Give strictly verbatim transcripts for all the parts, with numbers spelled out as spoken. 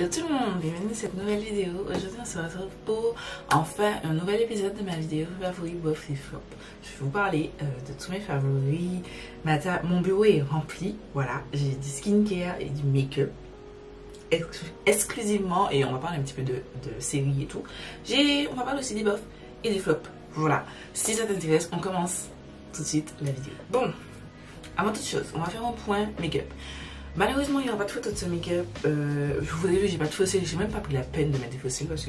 Hello tout le monde, bienvenue dans cette nouvelle vidéo. Aujourd'hui on se retrouve pour enfin un nouvel épisode de ma vidéo favori Bof et Flop. Je vais vous parler euh, de tous mes favoris. Ma Mon bureau est rempli, voilà. J'ai du skincare et du make-up exclu exclusivement, et on va parler un petit peu de, de séries et tout. J'ai, on va parler aussi des bofs et des flops. Voilà, si ça t'intéresse, on commence tout de suite la vidéo. Bon, avant toute chose, on va faire un point make-up. Malheureusement, il n'y aura pas de photo de ce make-up. Euh, vous avez vu, j'ai pas de faux cils. J'ai même pas pris la peine de mettre des faux cils parce que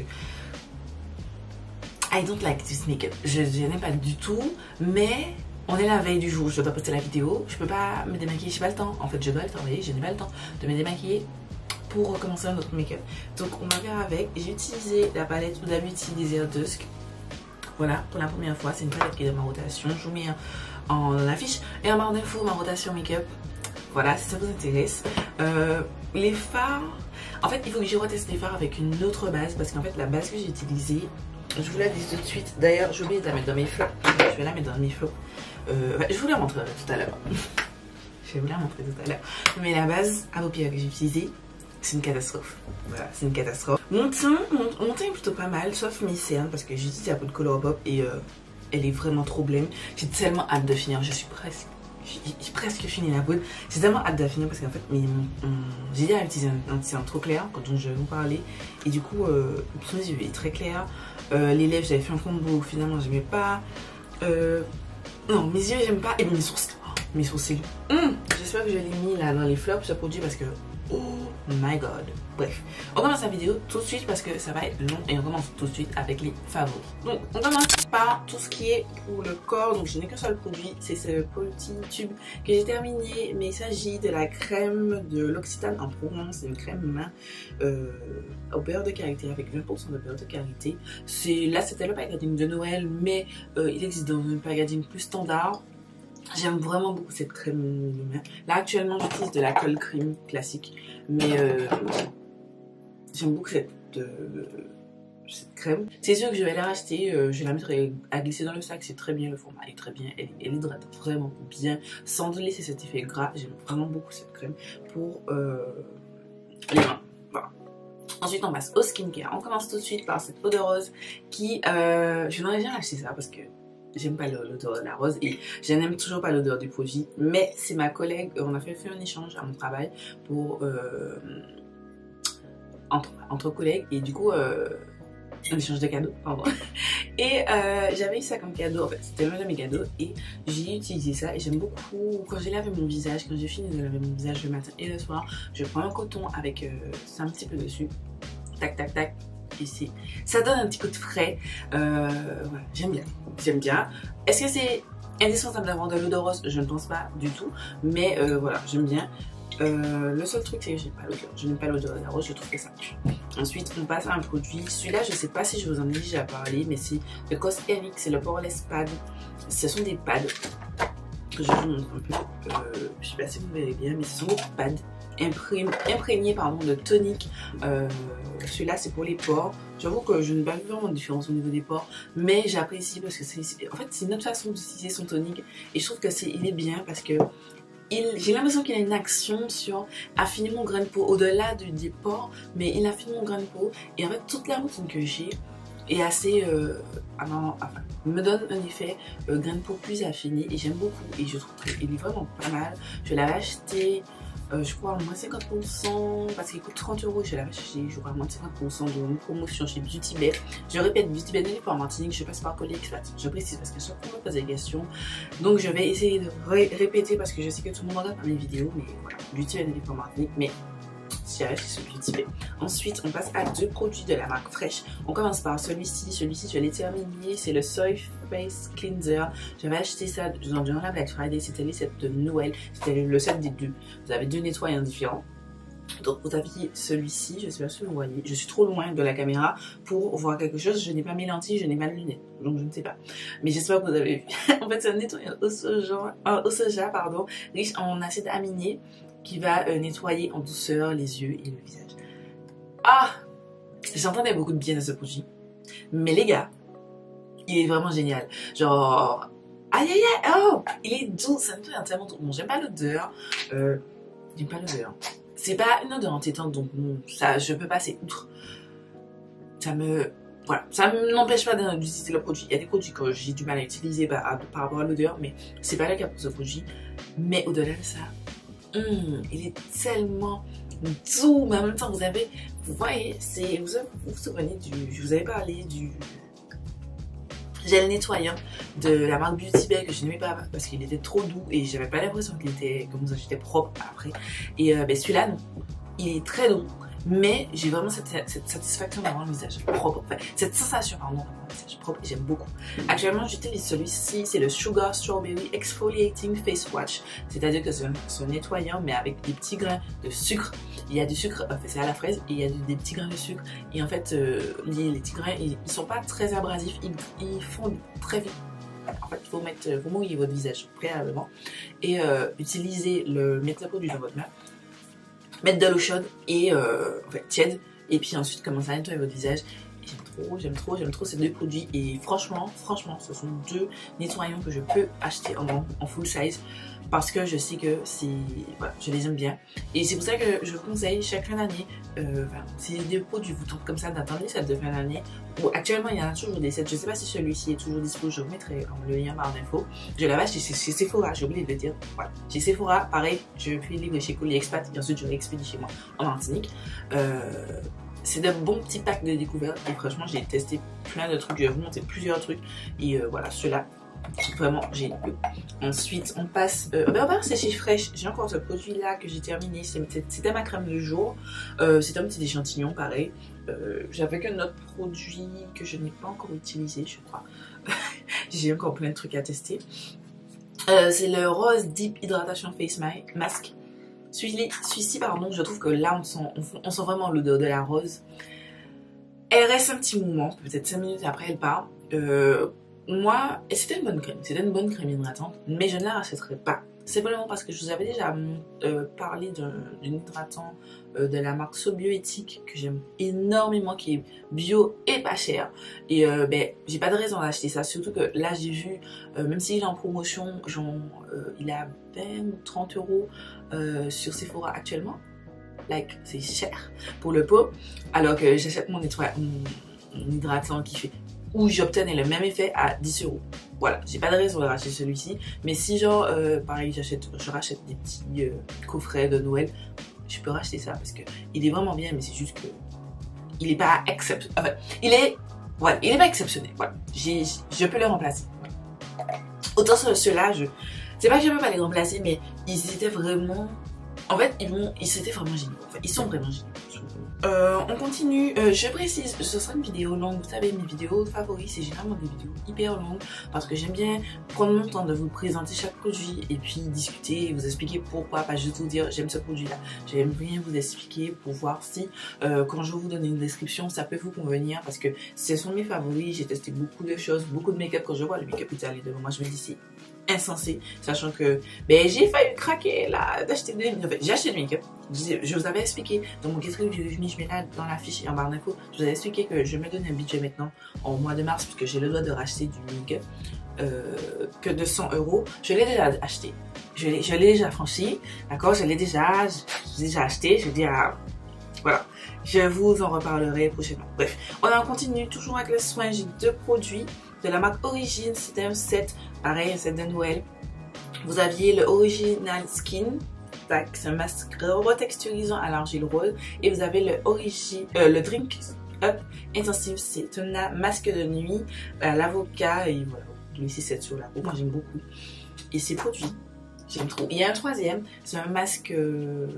I don't like this make-up. Je, je n'aime pas du tout. Mais on est la veille du jour. Je dois poster la vidéo. Je peux pas me démaquiller. J'ai pas le temps. En fait, je dois le travailler. Je n'ai pas le temps de me démaquiller pour recommencer un autre make-up. Donc, on va faire avec. J'ai utilisé la palette Huda Beauty Desert Dusk. Voilà, pour la première fois. C'est une palette qui est dans ma rotation. Je vous mets en affiche et en barre d'infos ma rotation make-up. Voilà, si ça vous intéresse. Euh, les fards, en fait, il faut que je reteste les fards avec une autre base parce qu'en fait, la base que j'ai utilisée, je vous la dis tout de suite. D'ailleurs, j'ai oublié de la mettre dans mes flops. Je vais la mettre dans mes flops. Euh, je vous la montrerai tout à l'heure. Je vais vous la montrer tout à l'heure. Mais la base à paupières que j'ai utilisée, c'est une catastrophe. Voilà, c'est une catastrophe. Mon teint, mon, mon teint est plutôt pas mal, sauf mes cernes parce que j'utilise la peau de Colourpop et euh, elle est vraiment trop blême. J'ai tellement hâte de finir. Je suis presque. J'ai presque fini la poudre. J'ai tellement hâte de finir parce qu'en fait, j'ai déjà utilisé un, un teint trop clair quand je vais vous parler. Et du coup, euh, mes yeux est très clair. Euh, les lèvres, j'avais fait un combo. Finalement, j'aimais pas. Euh, non, mes yeux, j'aime pas. Et mes sourcils. Oh, mes sourcils. Mmh, j'espère que je l'ai mis là dans les flops, ce produit, parce que oh my god. Bref, on commence la vidéo tout de suite parce que ça va être long et on commence tout de suite avec les favoris. Donc, on commence par tout ce qui est pour le corps. Donc, je n'ai qu'un seul produit, c'est ce petit tube que j'ai terminé. Mais il s'agit de la crème de l'Occitane en Provence. C'est une crème main euh, au beurre de karité avec vingt pour cent de beurre de karité. Là, c'était le packaging de Noël, mais euh, il existe dans un packaging plus standard. J'aime vraiment beaucoup cette crème de main. Là, actuellement, j'utilise de la colle cream classique. Mais euh, j'aime beaucoup cette, euh, cette crème. C'est sûr que je vais la racheter. Euh, je vais la mettre à glisser dans le sac. C'est très bien, le format est très bien. Elle, elle hydrate vraiment bien. Sans laisser cet effet gras. J'aime vraiment beaucoup cette crème pour euh, les mains. Voilà. Ensuite, on passe au skincare. On commence tout de suite par cette eau de rose qui... Euh, je n'aurais jamais acheté ça parce que j'aime pas l'odeur de la rose et je n'aime toujours pas l'odeur du produit. Mais c'est ma collègue, on a fait, fait un échange à mon travail pour euh, entre, entre collègues et du coup euh, un échange de cadeaux, pardon. Et euh, j'avais eu ça comme cadeau, en fait c'était l'un de mes cadeaux et j'ai utilisé ça et j'aime beaucoup. Quand j'ai lavé mon visage, quand j'ai fini de laver mon visage le matin et le soir, je prends un coton avec euh, ça un petit peu dessus, tac tac tac. Ici. Ça donne un petit coup de frais. Euh, voilà, j'aime bien. J'aime bien. Est-ce que c'est indispensable d'avoir de l'eau de rose? Je ne pense pas du tout. Mais euh, voilà, j'aime bien. Euh, le seul truc, c'est que j'aime pas l'odeur. Je n'aime pas l'odeur de la rose, je trouve que ça tue. Ensuite, on passe à un produit. Celui-là, je ne sais pas si je vous en ai déjà parlé, mais c'est le Cos Eric, c'est le Poreless Pad. Ce sont des pads que je vous montre un peu. Euh, je ne sais pas si vous verrez bien, mais ce sont des pads imprégné pardon, de tonique. Euh, celui-là c'est pour les pores. J'avoue que je ne vois pas vraiment de différence au niveau des pores, mais j'apprécie parce que c'est en fait c'est une autre façon d'utiliser son tonique et je trouve que c'est il est bien parce que j'ai l'impression qu'il a une action sur affiner mon grain de peau au-delà de, des pores, mais il affine mon grain de peau et en fait toute la routine que j'ai est assez euh, enfin, me donne un effet euh, grain de peau plus affiné et j'aime beaucoup et je trouve qu'il est vraiment pas mal. Je l'avais acheté Euh, je crois à moins cinquante pour cent parce qu'il coûte trente euros. Je l'avais acheté, je crois à moins cinquante pour cent de une promotion chez Beauty Bay. Je répète, Beauty Bay n'est pas en Martinique, je passe par Polyexpat. Je précise parce que chaque fois on me pose des questions. Donc je vais essayer de ré répéter parce que je sais que tout le monde regarde mes vidéos. Mais voilà, Beauty Bay n'est pas en Martinique. Mais si j'arrive, c'est sur Beauty Bay. Ensuite, on passe à deux produits de la marque Fresh. On commence par celui-ci. Celui-ci, je l'ai terminé. C'est le Soy Face Cleanser. J'avais acheté ça durant la Black Friday. C'était les sets de Noël. C'était le set des deux. Vous avez deux nettoyants différents. Donc vous aviez celui-ci, je ne sais pas si vous voyez, je suis trop loin de la caméra pour voir quelque chose, je n'ai pas mes lentilles, je n'ai pas de lunettes, donc je ne sais pas. Mais j'espère que vous avez vu. En fait c'est un nettoyant au soja, euh, au soja pardon, riche en acide aminé qui va euh, nettoyer en douceur les yeux et le visage. Ah, j'entendais beaucoup de bien de ce produit, mais les gars, il est vraiment génial. Genre, aïe aïe aïe, oh, il est doux, ça me fait tellement doux. Bon, j'aime pas l'odeur, euh, j'aime pas l'odeur. c'est pas une odeur entêtante, donc bon, ça, je peux passer outre. Ça me... Voilà, ça ne m'empêche pas d'utiliser le produit. Il y a des produits que j'ai du mal à utiliser par, par rapport à l'odeur, mais c'est pas le cas pour ce produit. Mais au-delà de ça, hum, il est tellement doux, mais en même temps, vous avez, vous voyez, c'est, vous vous, vous souvenez du, je vous avais parlé du gel nettoyant de la marque Beauty Bay que je n'aimais pas parce qu'il était trop doux et j'avais pas l'impression qu'il était, comme ça, j'étais propre après. Et euh, ben, celui-là, non, il est très doux. Mais j'ai vraiment cette, cette satisfaction d'avoir le visage propre, enfin, cette sensation pardon d'avoir le visage propre et j'aime beaucoup. Actuellement j'utilise celui-ci, c'est le Sugar Strawberry Exfoliating Face Wash, c'est-à-dire que c'est un, un nettoyant mais avec des petits grains de sucre. Il y a du sucre, enfin, c'est à la fraise et il y a du, des petits grains de sucre et en fait euh, les, les petits grains ils, ils sont pas très abrasifs, ils, ils fondent très vite. En fait il faut mettre, vous mouiller votre visage préalablement et euh, utiliser le, mettre le produit dans votre main. Mettre de l'eau chaude et euh, en fait tiède et puis ensuite commencer à nettoyer votre visage. J'aime trop, j'aime trop, j'aime trop ces deux produits et franchement, franchement, ce sont deux nettoyants que je peux acheter en, en full size parce que je sais que c'est, voilà, je les aime bien et c'est pour ça que je vous conseille chaque fin d'année, euh, enfin, si des produits vous tombent comme ça, d'attendre les sets de fin d'année. Ou actuellement il y en a toujours des sets, je sais pas si celui-ci est toujours dispo, je vous mettrai le lien barre d'infos. Je l'avais acheté chez, chez Sephora, j'ai oublié de le dire. Voilà. Chez Sephora, pareil, je fais livrer chez Colis Expat et ensuite je l'expédie chez moi en Martinique. Euh, c'est de bons petits packs de découverte et franchement j'ai testé plein de trucs, je vais vous montrer plusieurs trucs et euh, voilà, ceux-là vraiment génial. Ensuite on passe, euh, ben on va c'est chez Fresh, j'ai encore ce produit là que j'ai terminé, c'était ma crème du jour, euh, c'est un petit échantillon pareil. Euh, j'avais qu'un autre produit que je n'ai pas encore utilisé je crois. J'ai encore plein de trucs à tester. Euh, c'est le Rose Deep Hydratation Face Mask. Celui-ci, pardon, je trouve que là on sent, on, on sent vraiment l'odeur de la rose. Elle reste un petit moment, peut-être cinq minutes après elle part. Euh, moi, c'était une bonne crème, c'était une bonne crème hydratante, mais je ne la rachèterai pas. Simplement parce que je vous avais déjà euh, parlé d'un hydratant euh, de la marque So Bioéthique que j'aime énormément, qui est bio et pas cher. Et euh, ben, j'ai pas de raison d'acheter ça, surtout que là j'ai vu, euh, même s'il est en promotion, genre, euh, il est à vingt ou trente euros euh, sur Sephora actuellement. Like, c'est cher pour le pot, alors que j'achète mon, mon, mon hydratant qui fait où j'obtenais le même effet à dix euros. Voilà, j'ai pas de raison de racheter celui-ci, mais si genre, euh, pareil, j'achète, je rachète des petits euh, coffrets de Noël, je peux racheter ça parce que il est vraiment bien, mais c'est juste que il est pas exceptionnel. Enfin, il est, voilà, il est pas exceptionnel. Voilà, j'ai, je peux le remplacer. Voilà. Autant ceux-là, je, c'est pas que je peux pas les remplacer, mais ils étaient vraiment, en fait, ils vont, ils étaient vraiment géniaux. Enfin, ils sont vraiment géniaux. Euh, on continue, euh, je précise, ce sera une vidéo longue, vous savez mes vidéos favoris c'est généralement des vidéos hyper longues parce que j'aime bien prendre mon temps de vous présenter chaque produit et puis discuter et vous expliquer pourquoi, pas juste vous dire j'aime ce produit là, j'aime bien vous expliquer pour voir si euh, quand je vous donne une description ça peut vous convenir parce que ce sont mes favoris, j'ai testé beaucoup de choses, beaucoup de make-up, quand je vois le make-up étalé devant moi je me dis c'est insensé, sachant que ben, j'ai failli craquer là d'acheter des en fait, j'ai acheté du make-up, je vous avais expliqué dans mon guest review, je mets là dans la fiche et en barre d'infos, je vous avais expliqué que je me donne un budget maintenant en mois de mars puisque j'ai le droit de racheter du make-up euh, que de cent euros, je l'ai déjà acheté, je l'ai déjà franchi, d'accord, je l'ai déjà, je l'ai déjà acheté, je veux dire voilà, je vous en reparlerai prochainement. Bref, on en continue toujours avec le soin, j'ai deux produits de la marque Origine, c'était un set, pareil, un set de Noël. Vous aviez le Original Skin, c'est un masque retexturisant à l'argile rose, et vous avez le, origi, euh, le Drink Up Intensive, c'est un masque de nuit à l'avocat, et voilà, je laisse cette sur la peau, moi j'aime beaucoup. Et ces produits, j'aime trop. Il y a un troisième, c'est un masque... Euh,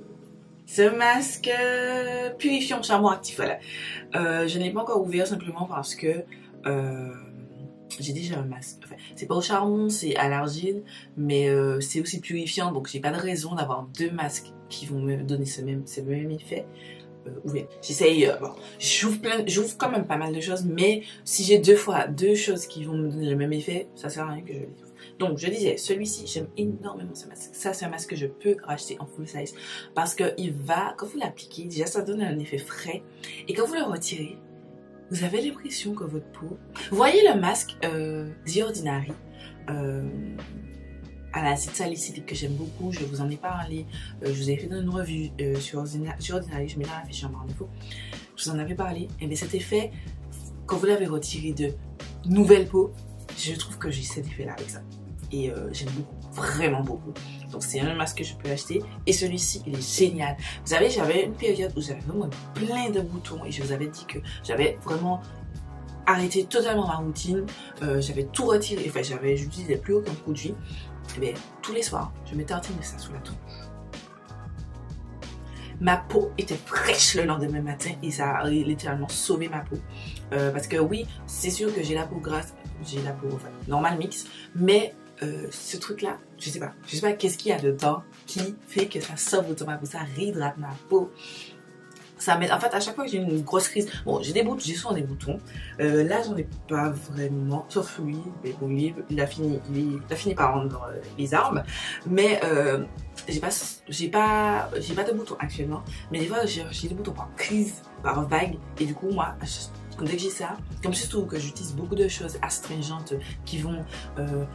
Ce masque euh, purifiant charbon actif, voilà. Euh, je ne l'ai pas encore ouvert simplement parce que euh, j'ai déjà un masque. Enfin, c'est pas au charbon, c'est à l'argile, mais euh, c'est aussi purifiant, donc j'ai pas de raison d'avoir deux masques qui vont me donner ce même, ce même effet. Euh, ouvert. J'essaye, euh, bon, j'ouvre plein, j'ouvre quand même pas mal de choses, mais si j'ai deux fois deux choses qui vont me donner le même effet, ça sert à rien que je les ouvre. Donc je disais, celui-ci, j'aime énormément ce masque. Ça, c'est un masque que je peux racheter en full size parce que il va, quand vous l'appliquez, déjà ça donne un effet frais, et quand vous le retirez, vous avez l'impression que votre peau... Vous voyez le masque euh, The Ordinary euh, à l'acide salicylique que j'aime beaucoup. Je vous en ai parlé. Euh, je vous ai fait une revue euh, sur, Ordina sur Ordinary. Je mets dans la fiche en barre d'infos. Je vous en avais parlé. Et bien cet effet, quand vous l'avez retiré de nouvelle peau, je trouve que j'ai cet effet là avec ça. Et euh, j'aime beaucoup, vraiment beaucoup. Donc c'est un masque que je peux acheter. Et celui-ci, il est génial. Vous savez, j'avais une période où j'avais vraiment plein de boutons. Et je vous avais dit que j'avais vraiment arrêté totalement ma routine. Euh, j'avais tout retiré. Enfin, j'avais, je n'utilisais plus aucun produit. Et bien, tous les soirs, je me tartine de ça sous la tronche. Ma peau était fraîche le lendemain matin et ça a littéralement sauvé ma peau. Euh, parce que oui, c'est sûr que j'ai la peau grasse, j'ai la peau enfin, normale mix, mais euh, ce truc-là, je sais pas, je sais pas qu'est-ce qu'il y a dedans qui fait que ça sauve autant ma peau, ça réhydrate ma peau. Ça m'aide. En fait, à chaque fois que j'ai une grosse crise, bon, j'ai des boutons, j'ai souvent des boutons. Euh, là, j'en ai pas vraiment, sauf lui, mais bon, lui, il a fini, il a fini par rendre euh, les armes. Mais euh, j'ai pas, j'ai pas, j'ai pas de boutons actuellement. Mais des fois, j'ai des boutons par crise, par vague, et du coup, moi, dès que j'ai ça, comme surtout que j'utilise beaucoup de choses astringentes qui vont euh,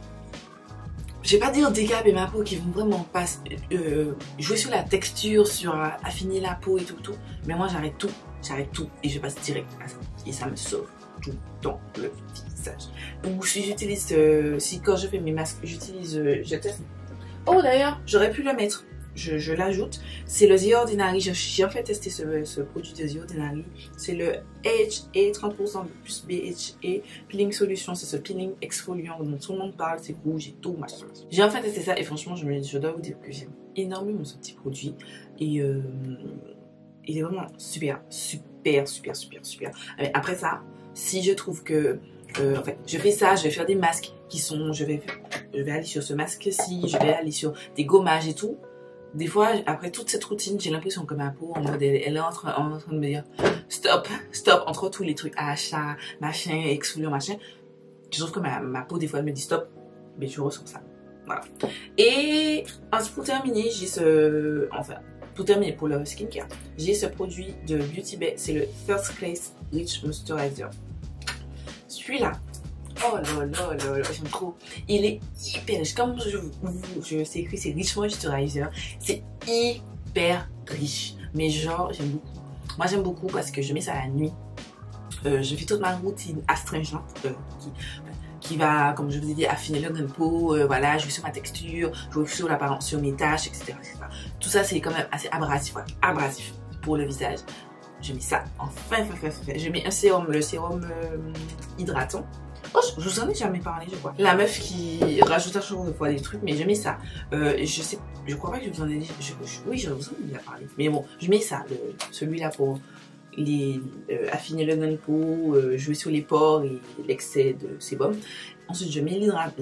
je vais pas dire décaper ma peau, qui vont vraiment pas euh, jouer sur la texture, sur euh, affiner la peau et tout, tout. Mais moi j'arrête tout, j'arrête tout et je passe direct à ça. Et ça me sauve tout dans le visage. Donc si j'utilise, euh, si quand je fais mes masques, j'utilise, euh, je teste. Oh d'ailleurs, j'aurais pu le mettre. Je, je l'ajoute. C'est le The Ordinary. J'ai en fait testé ce, ce produit de The Ordinary. C'est le H A trente pour cent plus B H A Peeling Solution. C'est ce peeling exfoliant dont tout le monde parle. C'est rouge et tout, machin. J'ai enfin testé ça et franchement, je, me, je dois vous dire que j'aime énormément ce petit produit. Et euh, il est vraiment super, super, super, super, super. Après ça, si je trouve que Euh, en fait, je fais ça, je vais faire des masques qui sont, je vais, je vais aller sur ce masque-ci, je vais aller sur des gommages et tout. Des fois, après toute cette routine, j'ai l'impression que ma peau, en mode, elle, elle est en train, en train de me dire stop, stop, entre tous les trucs achats, machin, exfoliant, machin. Je trouve que ma, ma peau, des fois, elle me dit stop, mais je ressens ça. Voilà. Et ensuite, pour terminer, j'ai ce, enfin, pour terminer pour le skincare, j'ai ce produit de Beauty Bay, c'est le First Class Rich Moisturizer. Celui-là, oh là là là là, j'aime trop. Il est hyper riche. Comme je, je sais écrit, c'est Rich Moisturizer. C'est hyper riche. Mais genre, j'aime beaucoup. Moi, j'aime beaucoup parce que je mets ça la nuit. Euh, je fais toute ma routine astringente euh, qui, qui va, comme je vous ai dit, affiner le grain de peau. Euh, voilà, je vais sur ma texture, je vais sur l'apparence, sur mes taches, et cetera, et cetera. Tout ça, c'est quand même assez abrasif, ouais, abrasif pour le visage. Je mets ça en fin, fin, fin, fin. Je mets un sérum, le sérum euh, hydratant. Oh, je, je vous en ai jamais parlé, je crois. La meuf qui rajoute à chaque fois des trucs, mais je mets ça. Euh, je sais, je crois pas que je vous en ai dit. Je, je, oui, je vous en ai déjà parlé. Mais bon, je mets ça, celui-là pour les, euh, affiner le grain de peau, euh, jouer sur les pores et l'excès de sébum. Ensuite, je mets l'hydratant.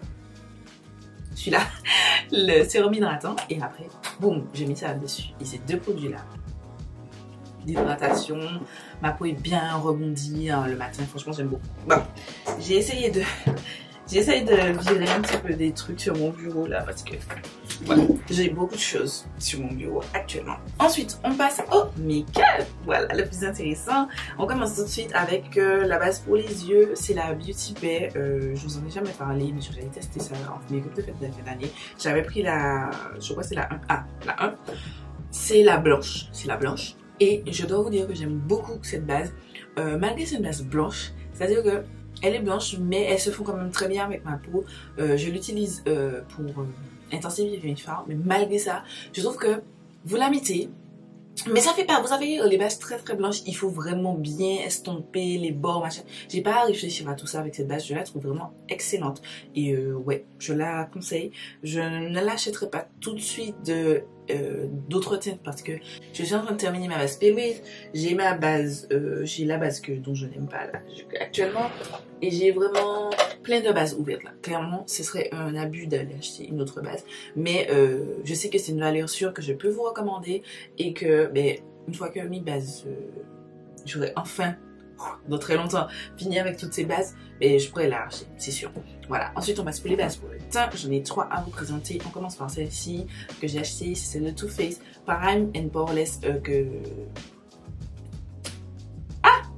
Celui-là, le sérum hydratant. Et après, boum, je mets ça dessus. Et ces deux produits-là, d'hydratation, ma peau est bien rebondie hein, le matin, franchement j'aime beaucoup. Bon, j'ai essayé de j'ai essayé de virer un petit peu des trucs sur mon bureau là parce que voilà, j'ai beaucoup de choses sur mon bureau actuellement. Ensuite on passe au make-up, voilà le plus intéressant. On commence tout de suite avec euh, la base pour les yeux, c'est la Beauty Bay. Euh, je vous en ai jamais parlé mais j'avais testé ça en make-up de fête de la fin d'année. J'avais pris la, je crois que c'est la un, ah la un, c'est la blanche, c'est la blanche. Et je dois vous dire que j'aime beaucoup cette base, euh, malgré c'est une base blanche, c'est-à-dire que elle est blanche, mais elle se fond quand même très bien avec ma peau. Euh, je l'utilise euh, pour euh, intensifier mes fards, mais malgré ça, je trouve que vous la mettez, mais ça fait pas, vous savez, les bases très très blanches, il faut vraiment bien estomper les bords, machin. J'ai pas à réfléchir à tout ça avec cette base, je la trouve vraiment excellente. Et euh, ouais, je la conseille. Je ne l'achèterai pas tout de suite de euh, d'autres teintes parce que je suis en train de terminer ma base Pale. J'ai ma base, euh, j'ai la base que, dont je n'aime pas là, actuellement. Et j'ai vraiment plein de bases ouvertes là. Clairement, ce serait un abus d'aller acheter une autre base. Mais euh, je sais que c'est une valeur sûre que je peux vous recommander. Et que, ben, une fois que mes bases, euh, j'aurai enfin, dans très longtemps, fini avec toutes ces bases, mais je pourrais la racheter, c'est sûr. Voilà. Ensuite, on passe pour les bases pour le teint. J'en ai trois à vous présenter. On commence par celle-ci que j'ai achetée. C'est celle de Too Faced Prime and Poreless euh, que...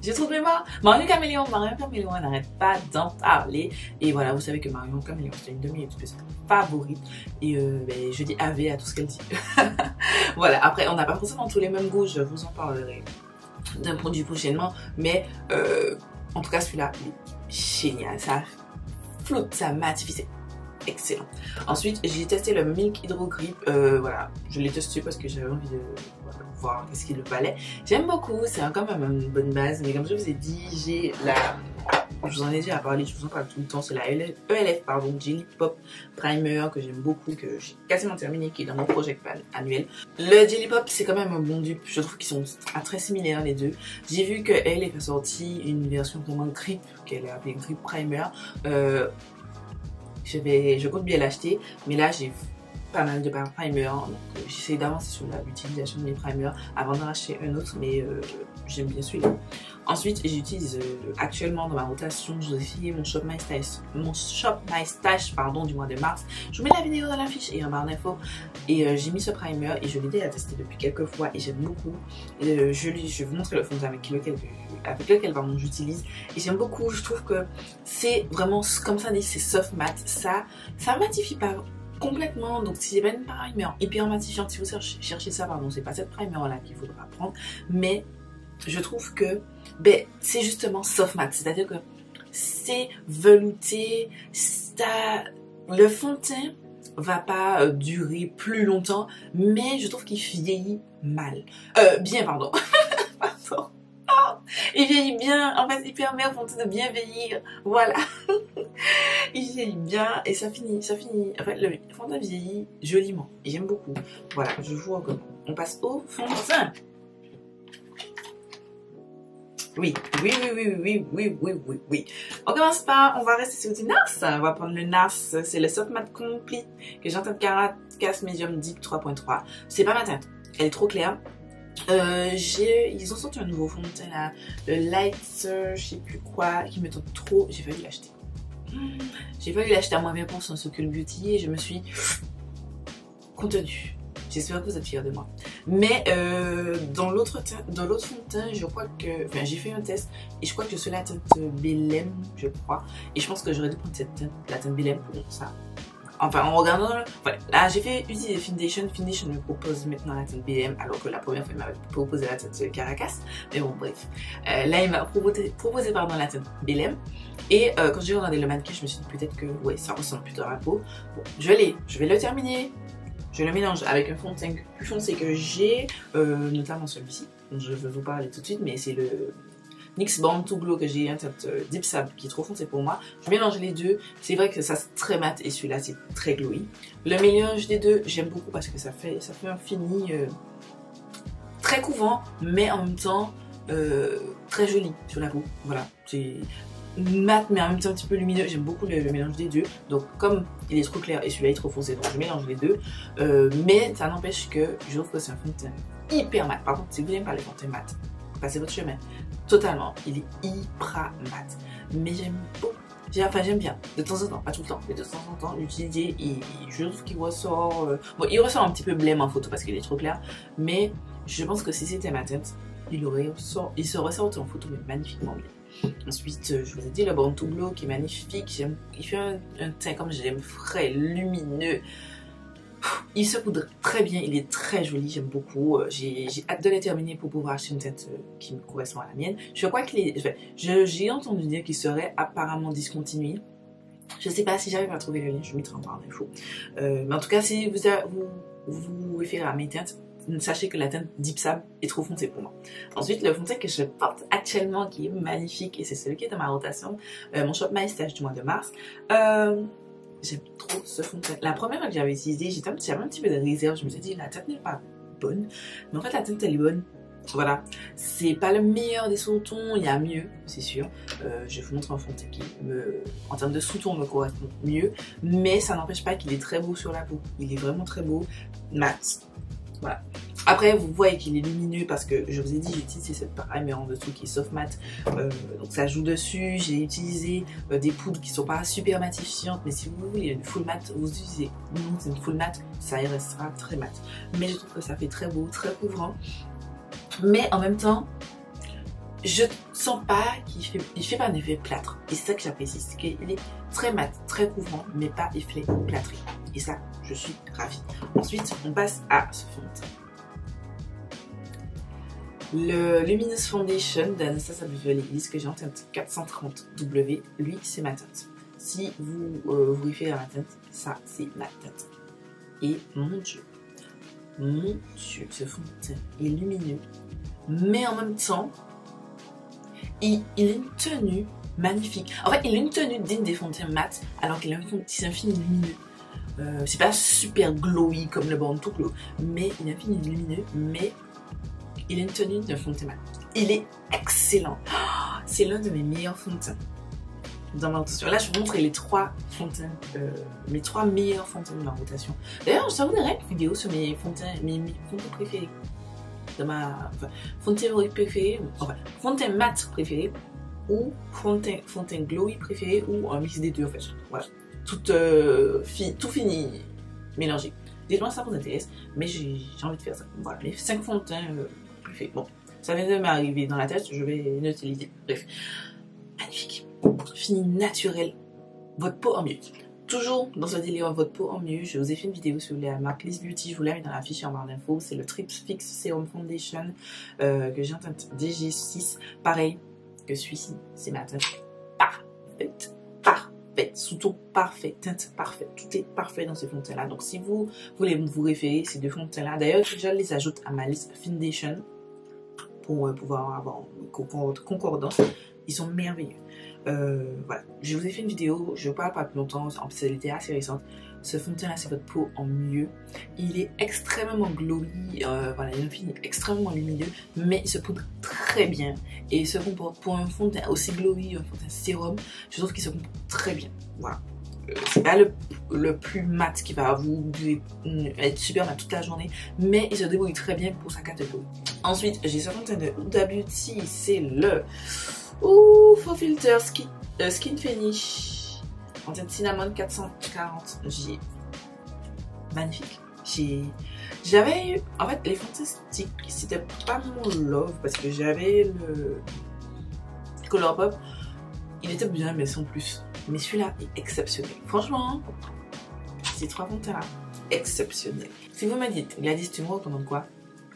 J'ai trop de mémoire. Marion Caméléon, Marion Caméléon, on n'arrête pas d'en parler. Et voilà, vous savez que Marion Caméléon, c'est une de mes youtubeuses favorites. Et euh, ben, je dis A V à tout ce qu'elle dit. Voilà, après, on n'a pas forcément tous les mêmes goûts, je vous en parlerai d'un produit prochainement. Mais euh, en tout cas, celui-là, il est génial. Ça flotte, ça matifie, c'est excellent. Ensuite, j'ai testé le Milk Hydro Grip. Euh, voilà, je l'ai testé parce que j'avais envie de voilà, voir qu'est-ce qu'il valait. J'aime beaucoup, c'est quand même une bonne base. Mais comme je vous ai dit, j'ai la... Je vous en ai déjà parlé, je vous en parle tout le temps. C'est la E L F, pardon, Jelly Pop Primer que j'aime beaucoup, que j'ai quasiment terminé, qui est dans mon projet annuel. Le Jelly Pop, c'est quand même un bon dupe. Je trouve qu'ils sont très similaires les deux. J'ai vu que elle est sortie une version vraiment grip, qu'elle est appelée Grip Primer. Euh, je, vais, je compte bien l'acheter, mais là j'ai pas mal de primers, donc euh, j'essaie d'avancer sur l'utilisation de mes primers avant d'en acheter un autre, mais euh, j'aime bien celui-là. Ensuite, j'utilise euh, actuellement dans ma rotation, je vais essayer mon Shop My Stash, mon Shop My Stash pardon, du mois de mars. Je vous mets la vidéo dans la fiche et en barre d'infos. Et euh, j'ai mis ce primer et je l'ai déjà testé depuis quelques fois et j'aime beaucoup. Euh, je, lui, je vais vous montrer le fond de teint avec lequel, avec lequel j'utilise. Et j'aime beaucoup, je trouve que c'est vraiment, comme ça dit, c'est soft matte. Ça, ça matifie pas complètement, donc si c'est pas une primer hyper matifiante, si vous cherchez, cherchez ça, pardon, c'est pas cette primer là qu'il faudra prendre, mais je trouve que ben, c'est justement soft matte, c'est à dire que c'est velouté, ça, le fond de teint va pas euh, durer plus longtemps, mais je trouve qu'il vieillit mal, euh, bien pardon, pardon. Il vieillit bien, en fait il permet au fond de teint de bien vieillir, voilà. Il vieillit bien et ça finit, ça finit, en fait le fond de teint vieillit joliment, j'aime beaucoup. Voilà, je vous recommande. On passe au fond de teint. Oui, oui, oui, oui, oui, oui, oui, oui, oui. On commence par, on va rester sur du NARS. On va prendre le NARS, c'est le Soft Matte Complete que j'ai en teinte Caracas Medium Deep trois point trois. C'est pas ma teinte, elle est trop claire. Euh, j'ai, ils ont sorti un nouveau fond de teint là, le Light, euh, je sais plus quoi, qui me tente trop. J'ai failli l'acheter. J'ai failli l'acheter à moins vingt pour cent sur Cult Beauty et je me suis contenue. J'espère que vous êtes fiers de moi. Mais euh, dans l'autre dans l'autre fond de teint, je crois que... Enfin, j'ai fait un test et je crois que je suis la teinte Bellem, je crois. Et je pense que j'aurais dû prendre cette teinte, la teinte Bellem pour ça. Enfin, en regardant... Voilà. Là, j'ai fait utiliser Foundation. Foundation me propose maintenant la teinte B M, alors que la première fois, il m'avait proposé la teinte Caracas. Mais bon, bref. Euh, là, il m'a proposé, proposé pardon, la teinte B M. Et euh, quand j'ai regardé le mannequin, je me suis dit peut-être que ouais, ça ressemble plutôt à la peau. Bon, je l'ai. Je vais le terminer. Je le mélange avec un fond de teint plus foncé que j'ai, euh, notamment celui-ci. Je vais vous parler tout de suite, mais c'est le N Y X Born to Glow que j'ai, un teint euh, Deep Sable qui est trop foncé pour moi. Je mélange les deux. C'est vrai que ça c'est très mat et celui-là c'est très glowy. Le mélange des deux, j'aime beaucoup parce que ça fait, ça fait un fini euh, très couvant, mais en même temps euh, très joli sur la peau. Voilà, c'est mat mais en même temps un petit peu lumineux. J'aime beaucoup le, le mélange des deux, donc comme il est trop clair et celui-là est trop foncé, donc je mélange les deux, euh, mais ça n'empêche que je trouve que c'est un fond de teint hyper mat. Par contre, si vous n'aimez pas les fonds de teint mat, passez votre chemin totalement, il est hyper mat, mais j'aime beaucoup. Enfin, j'aime bien, de temps en temps, pas tout le temps, mais de temps en temps, l'utiliser et je trouve qu'il ressort... Euh... Bon, il ressort un petit peu blême en photo parce qu'il est trop clair, mais je pense que si c'était ma teinte, il, aurait ressort... il se ressortait en photo, mais magnifiquement bien. Ensuite, je vous ai dit le Born to Glow qui est magnifique. Il fait un, un teint comme j'aime, frais, lumineux. Il se poudre très bien, il est très joli, j'aime beaucoup. J'ai hâte de le terminer pour pouvoir acheter une teinte qui me correspond à la mienne. Je crois qu'il est... J'ai entendu dire qu'il serait apparemment discontinué. Je sais pas si j'arrive à trouver le lien, je mettrai en barre d'infos. Euh, mais en tout cas, si vous vous, vous référez à mes teintes, sachez que la teinte Deep Sable est trop foncée pour moi. Ensuite, le fond de teint que je porte actuellement, qui est magnifique, et c'est celui qui est dans ma rotation, euh, mon Shop My Stash du mois de mars. Euh, J'aime trop ce fond de teint. La première fois que j'avais utilisé, j'avais un, un petit peu de réserve. Je me suis dit, la teinte n'est pas bonne. Mais en fait, la teinte, elle est bonne. Voilà. C'est pas le meilleur des sous-tons, il y a mieux, c'est sûr. Euh, je vais vous montrer un fond de teint qui, me, en termes de sous-tons, me correspond mieux. Mais ça n'empêche pas qu'il est très beau sur la peau. Il est vraiment très beau, mat. Voilà. Après, vous voyez qu'il est lumineux parce que je vous ai dit, j'ai utilisé cette primer en dessous qui est soft matte. Euh, donc ça joue dessus. J'ai utilisé euh, des poudres qui sont pas super matifiantes. Mais si vous voulez une full matte, vous utilisez non, c'est une full matte, ça y restera très mat. Mais je trouve que ça fait très beau, très couvrant. Mais en même temps, je sens pas qu'il fait, il fait pas un effet plâtre. Et c'est ça que j'apprécie, c'est qu'il est très mat, très couvrant, mais pas effet plâtré. Et ça, je suis ravie. Ensuite, on passe à ce fond de teint. Le Luminous Foundation d'Anastasia Beverly Hills que j'ai en teinte quatre cent trente W, lui, c'est ma teinte. Si vous euh, vous référez à ma teinte, ça, c'est ma teinte. Et mon Dieu, mon Dieu, ce fond de teint est lumineux, mais en même temps, il, il a une tenue magnifique. En fait, il a une tenue digne des fonds de teint mat, alors qu'il a un fond de teint fini lumineux. Euh, c'est pas super glowy comme le Born to Glow, mais il a un fini lumineux, mais il a une tenue d'un fond de teint mat. Il est excellent. Oh, c'est l'un de mes meilleurs fonds de teint dans ma rotation. Là, je vous montre les trois fonds de teint, euh, mes trois meilleurs fonds de teint de ma rotation. D'ailleurs, je ferai une vidéo sur mes fonds de teint, mes, mes fonds de teint préférés. De ma, enfin, fond de teint préféré, enfin, fond de teint mat préféré, ou fond de teint, fond de teint glowy préféré, ou un mix des deux en fait. Voilà. Tout, euh, fi, tout fini, mélangé. Dites-moi si ça vous intéresse, mais j'ai envie de faire ça. Voilà, les cinq fonds de teint euh, préférés. Bon, ça vient de m'arriver dans la tête, je vais l'utiliser. Bref, magnifique. Fini naturel, votre peau en mieux. Toujours dans ce délire votre peau en mieux, je vous ai fait une vidéo sur la marque Liz Beauty, je vous la mets dans la fiche en barre d'infos. C'est le Triple Fix Serum Foundation euh, que j'ai en teinte D G six. Pareil que celui-ci, c'est ma teinte parfaite, parfaite, sous ton parfait, teinte parfaite. Tout est parfait dans ces fonds de teint là. Donc si vous voulez vous référer ces deux fonds de teint là, d'ailleurs je les ajoute à ma liste Foundation pour euh, pouvoir avoir une concordance. Ils sont merveilleux. Euh, voilà, je vous ai fait une vidéo, je ne parle pas plus longtemps, en plus elle était assez récente. Ce fond de teint là, c'est votre peau en mieux. Il est extrêmement glowy, euh, voilà, il a un film extrêmement lumineux, mais il se poudre très bien et il se comporte pour un fond de teint aussi glowy, un fond de teint sérum, je trouve qu'il se comporte très bien. Voilà, euh, c'est pas le, le plus mat qui va vous être super mat toute la journée, mais il se débrouille très bien pour sa catégorie. Ensuite, j'ai ce fond de teint de Huda Beauty, c'est le Ouh, Faux Filter Skin, euh, Skin Finish en teinte Cinnamon quatre cent quarante. J'ai magnifique. J'ai j'avais eu en fait les fantastiques, c'était pas mon love parce que j'avais le Colourpop, il était bien mais sans plus. Mais celui-là est exceptionnel. Franchement, ces trois fonds de teint là, exceptionnel. Si vous me dites Gladys, tu me recommandes quoi?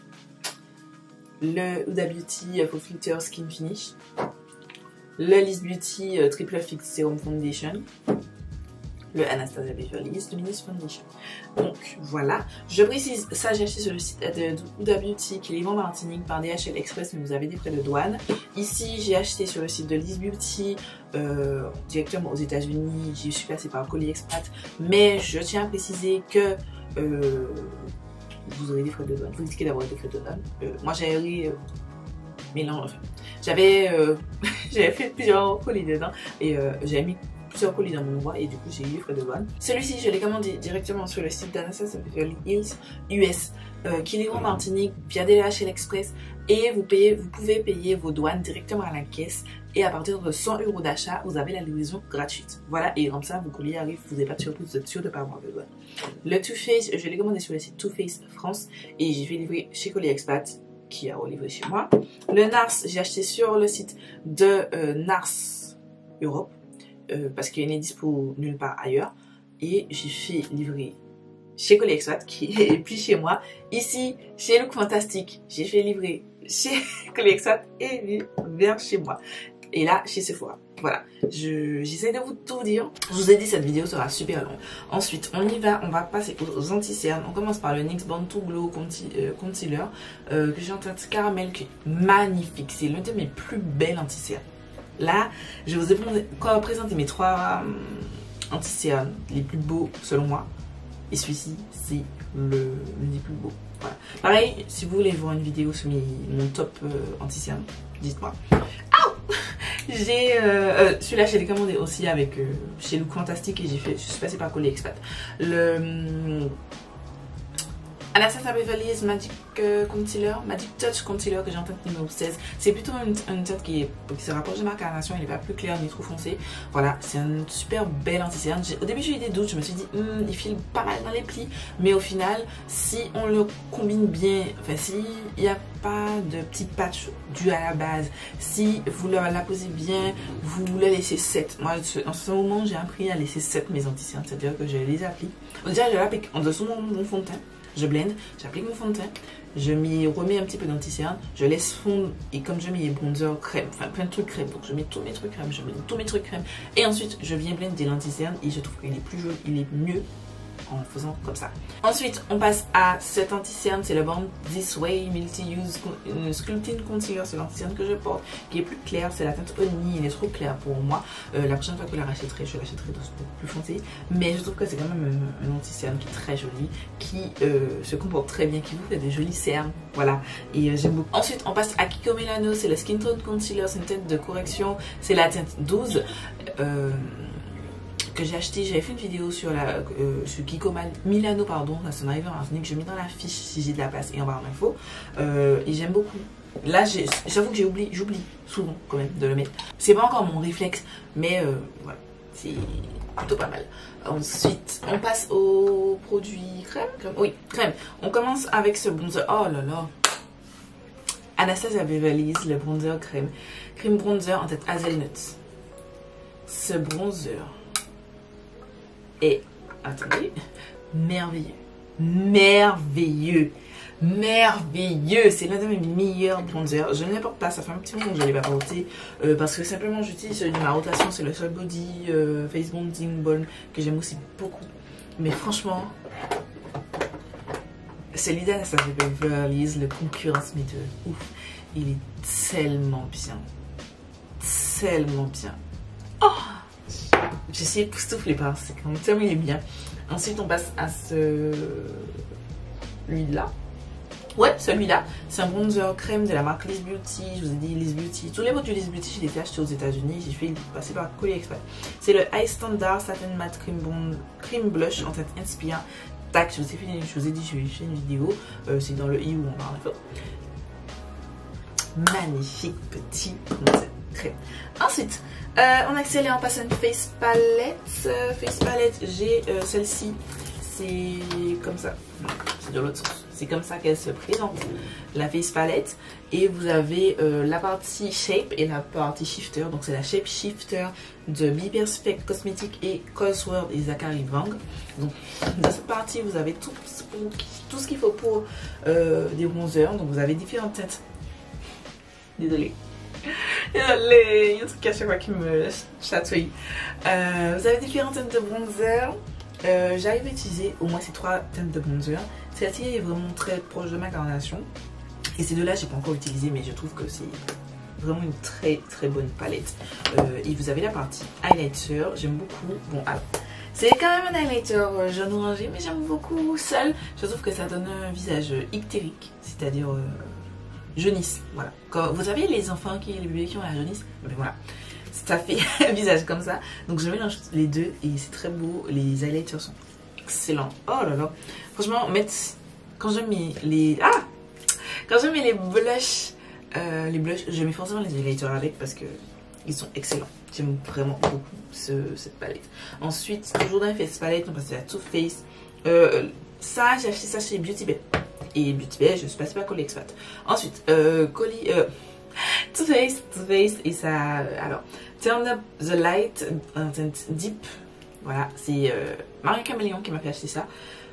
Le Huda Beauty Faux Filter Skin Finish, le Liz Beauty euh, Triple Fix Serum Foundation, le Anastasia Beverly Hills Luminous Foundation. Donc voilà, je précise, ça j'ai acheté sur le site de Huda Beauty qui est livré en Martinique par D H L Express, mais vous avez des frais de douane. Ici j'ai acheté sur le site de Liz Beauty euh, directement aux États-Unis, j'y suis passée par colis expat, mais je tiens à préciser que euh, vous aurez des frais de douane, vous risquez d'avoir des frais de douane. Euh, moi j'avais euh, mélange, enfin, j'avais euh, j'avais fait plusieurs colis dedans et euh, j'avais mis plusieurs colis dans mon envoi et du coup j'ai eu les frais de douane. Celui-ci je l'ai commandé directement sur le site d'Anastasia Beverly Hills U S euh, qui est livré en Martinique via D H L Express et vous, payez, vous pouvez payer vos douanes directement à la caisse et à partir de cent euros d'achat vous avez la livraison gratuite. Voilà, et comme ça vos colis arrivent, vous n'avez pas de surprise, vous êtes sûr de ne pas avoir de douane. Le Too Faced, je l'ai commandé sur le site Too Faced France et j'ai fait livrer chez Colis Expat qui a relivré chez moi. Le Nars, j'ai acheté sur le site de euh, Nars Europe euh, parce qu'il n'est dispo nulle part ailleurs et j'ai fait livrer chez Colis Expat qui est plus chez moi. Ici, chez Look Fantastique, j'ai fait livrer chez Colis Expat et vers chez moi. Et là, chez Sephora. Voilà, j'essaie de vous tout dire. Je vous ai dit, cette vidéo sera super longue. Ensuite, on y va, on va passer aux, aux anti-cernes. On commence par le N Y X Born to Glow euh, Concealer euh, que j'ai en teinte caramel, qui est magnifique. C'est l'un de mes plus belles anti-cernes. Là, je vous ai présenté mes trois euh, anti-cernes les plus beaux selon moi. Et celui-ci, c'est le l'un des plus beaux. Voilà. Pareil, si vous voulez voir une vidéo sur mes, mon top euh, anti-cernes, dites-moi. J'ai euh, euh, celui-là, je l'ai commandé aussi avec euh, chez Look Fantastique et j'ai fait, je suis passée par Colis Expat. Le Anastasia Beverly Hills Magic euh, Concealer, Magic Touch Concealer que j'ai en teinte numéro seize. C'est plutôt une, une teinte qui, est, qui se rapproche de ma carnation, il n'est pas plus clair ni trop foncé. Voilà, c'est un super bel anti-cerne. Au début j'ai eu des doutes, je me suis dit hm, il file pas mal dans les plis, mais au final si on le combine bien, enfin s'il n'y a pas de petites patchs dues à la base, si vous la, la posez bien, vous le laissez set. Moi en ce moment j'ai appris à laisser set mes anti-cernes, c'est-à-dire que je les applique. Déjà je l'applique en dessous de mon, mon fond de teint. Je blende, j'applique mon fond de teint, je m'y remets un petit peu d'anti-cerne, je laisse fondre et comme je mets les bronzers crème, enfin plein de trucs crème, donc je mets tous mes trucs crème, je mets tous mes trucs crème et ensuite je viens blender l'anti-cerne et je trouve qu'il est plus joli, il est mieux en faisant comme ça. Ensuite on passe à cet anti-cerne, c'est le Born This Way Multi-Use Sculpting Concealer, c'est l'anti-cerne que je porte qui est plus clair, c'est la teinte Honey, il est trop clair pour moi. Euh, la prochaine fois que je la rachèterai, je l'achèterai dans ce plus foncé, mais je trouve que c'est quand même un, un anti-cerne qui est très joli, qui euh, se comporte très bien, qui vous fait des jolis cernes, voilà, et euh, j'aime beaucoup. Ensuite on passe à Kiko Milano, c'est le Skin Tone Concealer, c'est une teinte de correction, c'est la teinte douze. Euh, que j'ai acheté, j'avais fait une vidéo sur la euh, sur Kiko Milano, pardon, la son arrivée en Martinique, je mets dans la fiche si j'ai de la place et en barre d'infos, euh, et j'aime beaucoup. Là j'avoue que j'ai oublié, j'oublie souvent quand même de le mettre, c'est pas encore mon réflexe, mais euh, voilà, c'est plutôt pas mal. Ensuite on passe au produit crème, crème, oui crème, on commence avec ce bronzer, oh là là, Anastasia Beverly Hills, le bronzer crème, crème bronzer en tête hazelnut. Ce bronzer et attendez, merveilleux, merveilleux, merveilleux. C'est l'un de mes meilleurs bronzers. Je ne les porte pas, ça fait un petit moment que je ne l'ai pas porté euh, parce que simplement j'utilise celui de ma rotation, c'est le Soul Body euh, Face Bonding Balm que j'aime aussi beaucoup. Mais franchement, celui d'Anastasia Beverly Hills, le concurrence mes deux, ouf, il est tellement bien, tellement bien. Oh, j'ai essayé de époustoufler par, c'est quand même tellement il est bien. Ensuite on passe à ce celui-là. Ouais, celui-là, c'est un bronzer crème de la marque Liz Beauty. Je vous ai dit Liz Beauty. Tous les produits Liz Beauty, je les ai achetés aux États-Unis. J'ai fait passer par Colis Express. C'est le High Standard Satin Matte Cream, bon, Cream Blush en teinte Inspire. Tac, je vous ai, fait, je vous ai dit, je vais faire une vidéo. Euh, c'est dans le i où on parle. Magnifique petit bronzer crème. Ensuite, euh, on accélère en passant une face palette. Euh, face palette, j'ai euh, celle-ci. C'est comme ça. C'est de l'autre sens. C'est comme ça qu'elle se présente, la face palette. Et vous avez euh, la partie shape et la partie shifter. Donc c'est la shape shifter de Be Perfect Cosmetics et Cosworth et Zachary Wang. Donc dans cette partie vous avez tout, tout ce qu'il faut pour euh, des bronzers. Donc vous avez différentes teintes. Désolée. Désolée, il y a un truc à chaque fois qui me chatouille. Euh, vous avez différentes teintes de bronzer. Euh, J'arrive à utiliser au moins ces trois teintes de bronzer. Celle-ci est vraiment très proche de ma carnation. Et ces deux-là, j'ai pas encore utilisé, mais je trouve que c'est vraiment une très très bonne palette. Euh, et vous avez la partie highlighter. J'aime beaucoup. Bon, alors, c'est quand même un highlighter euh, jaune orangé, mais j'aime beaucoup seul. Je trouve que ça donne un visage ictérique, c'est-à-dire euh, jaunisse. Voilà. Quand vous avez les enfants qui, les bébés qui ont la jaunisse, ben voilà. Ça fait un visage comme ça. Donc je mélange les deux et c'est très beau. Les highlighters sont excellents. Oh là là. Franchement, mettre, quand je mets les... Ah Quand je mets les blushs, euh, les blushs, je mets forcément les highlighters avec parce que ils sont excellents. J'aime vraiment beaucoup ce, cette palette. Ensuite, toujours dans les face palette, on passe à la Too Faced. Euh, ça, j'ai acheté ça chez Beauty Bay. Et Beauty Bay, je suis passée par Colis Expat. Ensuite, euh, Colis... Euh, Too Faced, Too Faced et ça... Alors... Turn Up the Light en teinte Deep. Voilà, c'est euh, Marie Caméléon qui m'a fait acheter ça.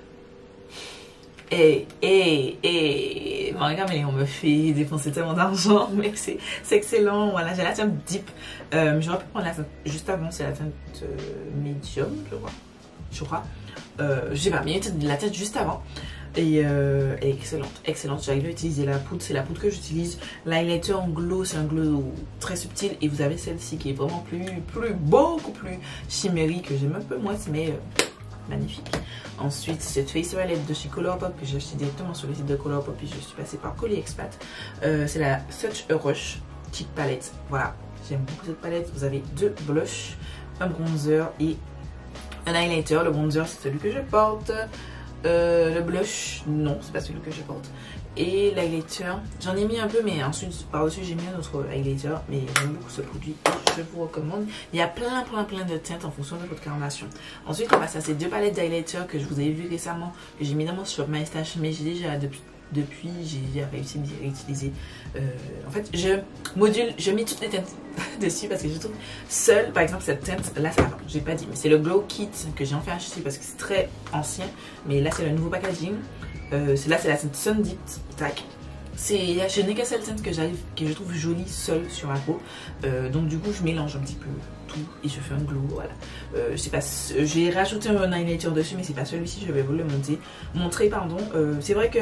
Et, et, et Marie Caméléon me fait dépenser tellement d'argent, mais c'est excellent. Voilà, j'ai la teinte Deep. Euh, J'aurais pu prendre la teinte juste avant, c'est la teinte euh, Medium, je crois. Je crois. Euh, je sais pas, mais il y a la teinte juste avant. Et euh, elle est excellente, excellente. J'arrive à utiliser la poudre, c'est la poudre que j'utilise. L'highlighter en glow, c'est un glow très subtil. Et vous avez celle-ci qui est vraiment plus, plus beaucoup plus chimérique, que j'aime un peu moins, mais euh, magnifique. Ensuite, cette face palette de chez Colourpop que j'ai acheté directement sur le site de Colourpop et je suis passée par Colis Expat. Euh, c'est la Such a Rush Cheek Palette. Voilà, j'aime beaucoup cette palette. Vous avez deux blushs, un bronzer et un highlighter. Le bronzer, c'est celui que je porte. Euh, le blush, non, c'est pas celui que je porte. Et l'highlighter, j'en ai mis un peu, mais ensuite par-dessus j'ai mis un autre highlighter. Mais j'aime beaucoup ce produit, je vous recommande. Il y a plein, plein, plein de teintes en fonction de votre carnation. Ensuite, on passe à ces deux palettes d'highlighter que je vous avais vu récemment, que j'ai mis dans mon Shop My Stash, mais j'ai déjà depuis. Depuis, j'ai réussi à les réutiliser. Euh, en fait, je module, je mets toutes les teintes dessus parce que je trouve seule, par exemple, cette teinte, là, ça va, j'ai pas dit, mais c'est le Glow Kit que j'ai enfin acheté parce que c'est très ancien. Mais là, c'est le nouveau packaging. Euh, là, c'est la teinte Sun Deep, tac. Je n'ai qu'à seule teinte que j'arrive, que je trouve jolie seule sur la peau. Euh, donc, du coup, je mélange un petit peu tout et je fais un glow, voilà. Euh, je sais pas, j'ai rajouté un highlighter dessus, mais c'est pas celui-ci, je vais vous le monter, montrer, pardon. Euh, c'est vrai que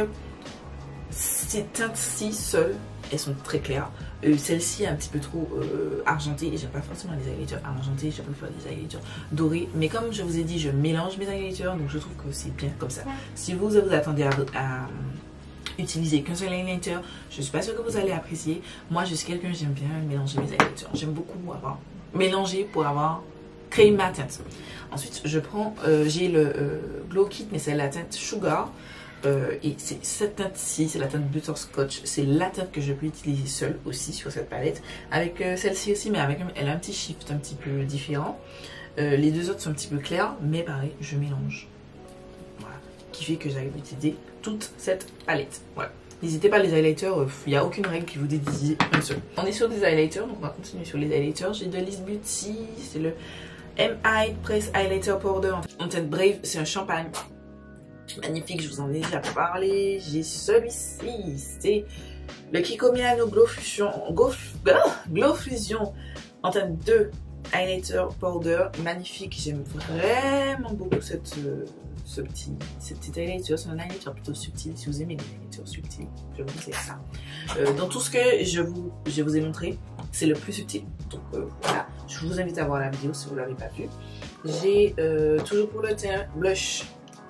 ces teintes-ci seules, elles sont très claires. Euh, Celle-ci est un petit peu trop euh, argentée et j'aime pas forcément les highlighters argentés, je préfère des highlighters dorés. Mais comme je vous ai dit, je mélange mes highlighters, donc je trouve que c'est bien comme ça. Si vous vous attendez à, à utiliser qu'un seul highlighter, je suis pas sûre que vous allez apprécier. Moi, je suis quelqu'un, j'aime bien mélanger mes highlighters. J'aime beaucoup avoir mélangé pour avoir créé ma teinte. Ensuite, je prends, euh, j'ai le euh, Glow Kit, mais c'est la teinte Sugar. Euh, et c'est cette teinte-ci, c'est la teinte Butterscotch. C'est la teinte que je peux utiliser seule aussi sur cette palette. Avec euh, celle-ci aussi, mais avec elle a un petit shift un petit peu différent. Euh, les deux autres sont un petit peu clairs, mais pareil, je mélange. Voilà. Qui fait que j'arrive à utiliser toute cette palette. Voilà. N'hésitez pas, les highlighters, il n'y a aucune règle qui vous dit d'utiliser un seul. On est sur des highlighters, donc on va continuer sur les highlighters. J'ai de Liss Beauty, c'est le M I Press Highlighter Powder en teinte Brave, c'est un champagne. Magnifique, je vous en ai déjà parlé. J'ai celui-ci, c'est le Kiko Milano Glow Fusion, Glow, Glow Fusion en teinte deux Highlighter Powder. Magnifique, j'aime vraiment beaucoup cette, euh, ce petit, ce petit highlighter. C'est un highlighter plutôt subtil. Si vous aimez les highlighters subtils, je vous conseille ça. Euh, dans tout ce que je vous, je vous ai montré, c'est le plus subtil. Donc euh, voilà, je vous invite à voir la vidéo si vous ne l'avez pas vue. J'ai euh, toujours pour le teint blush.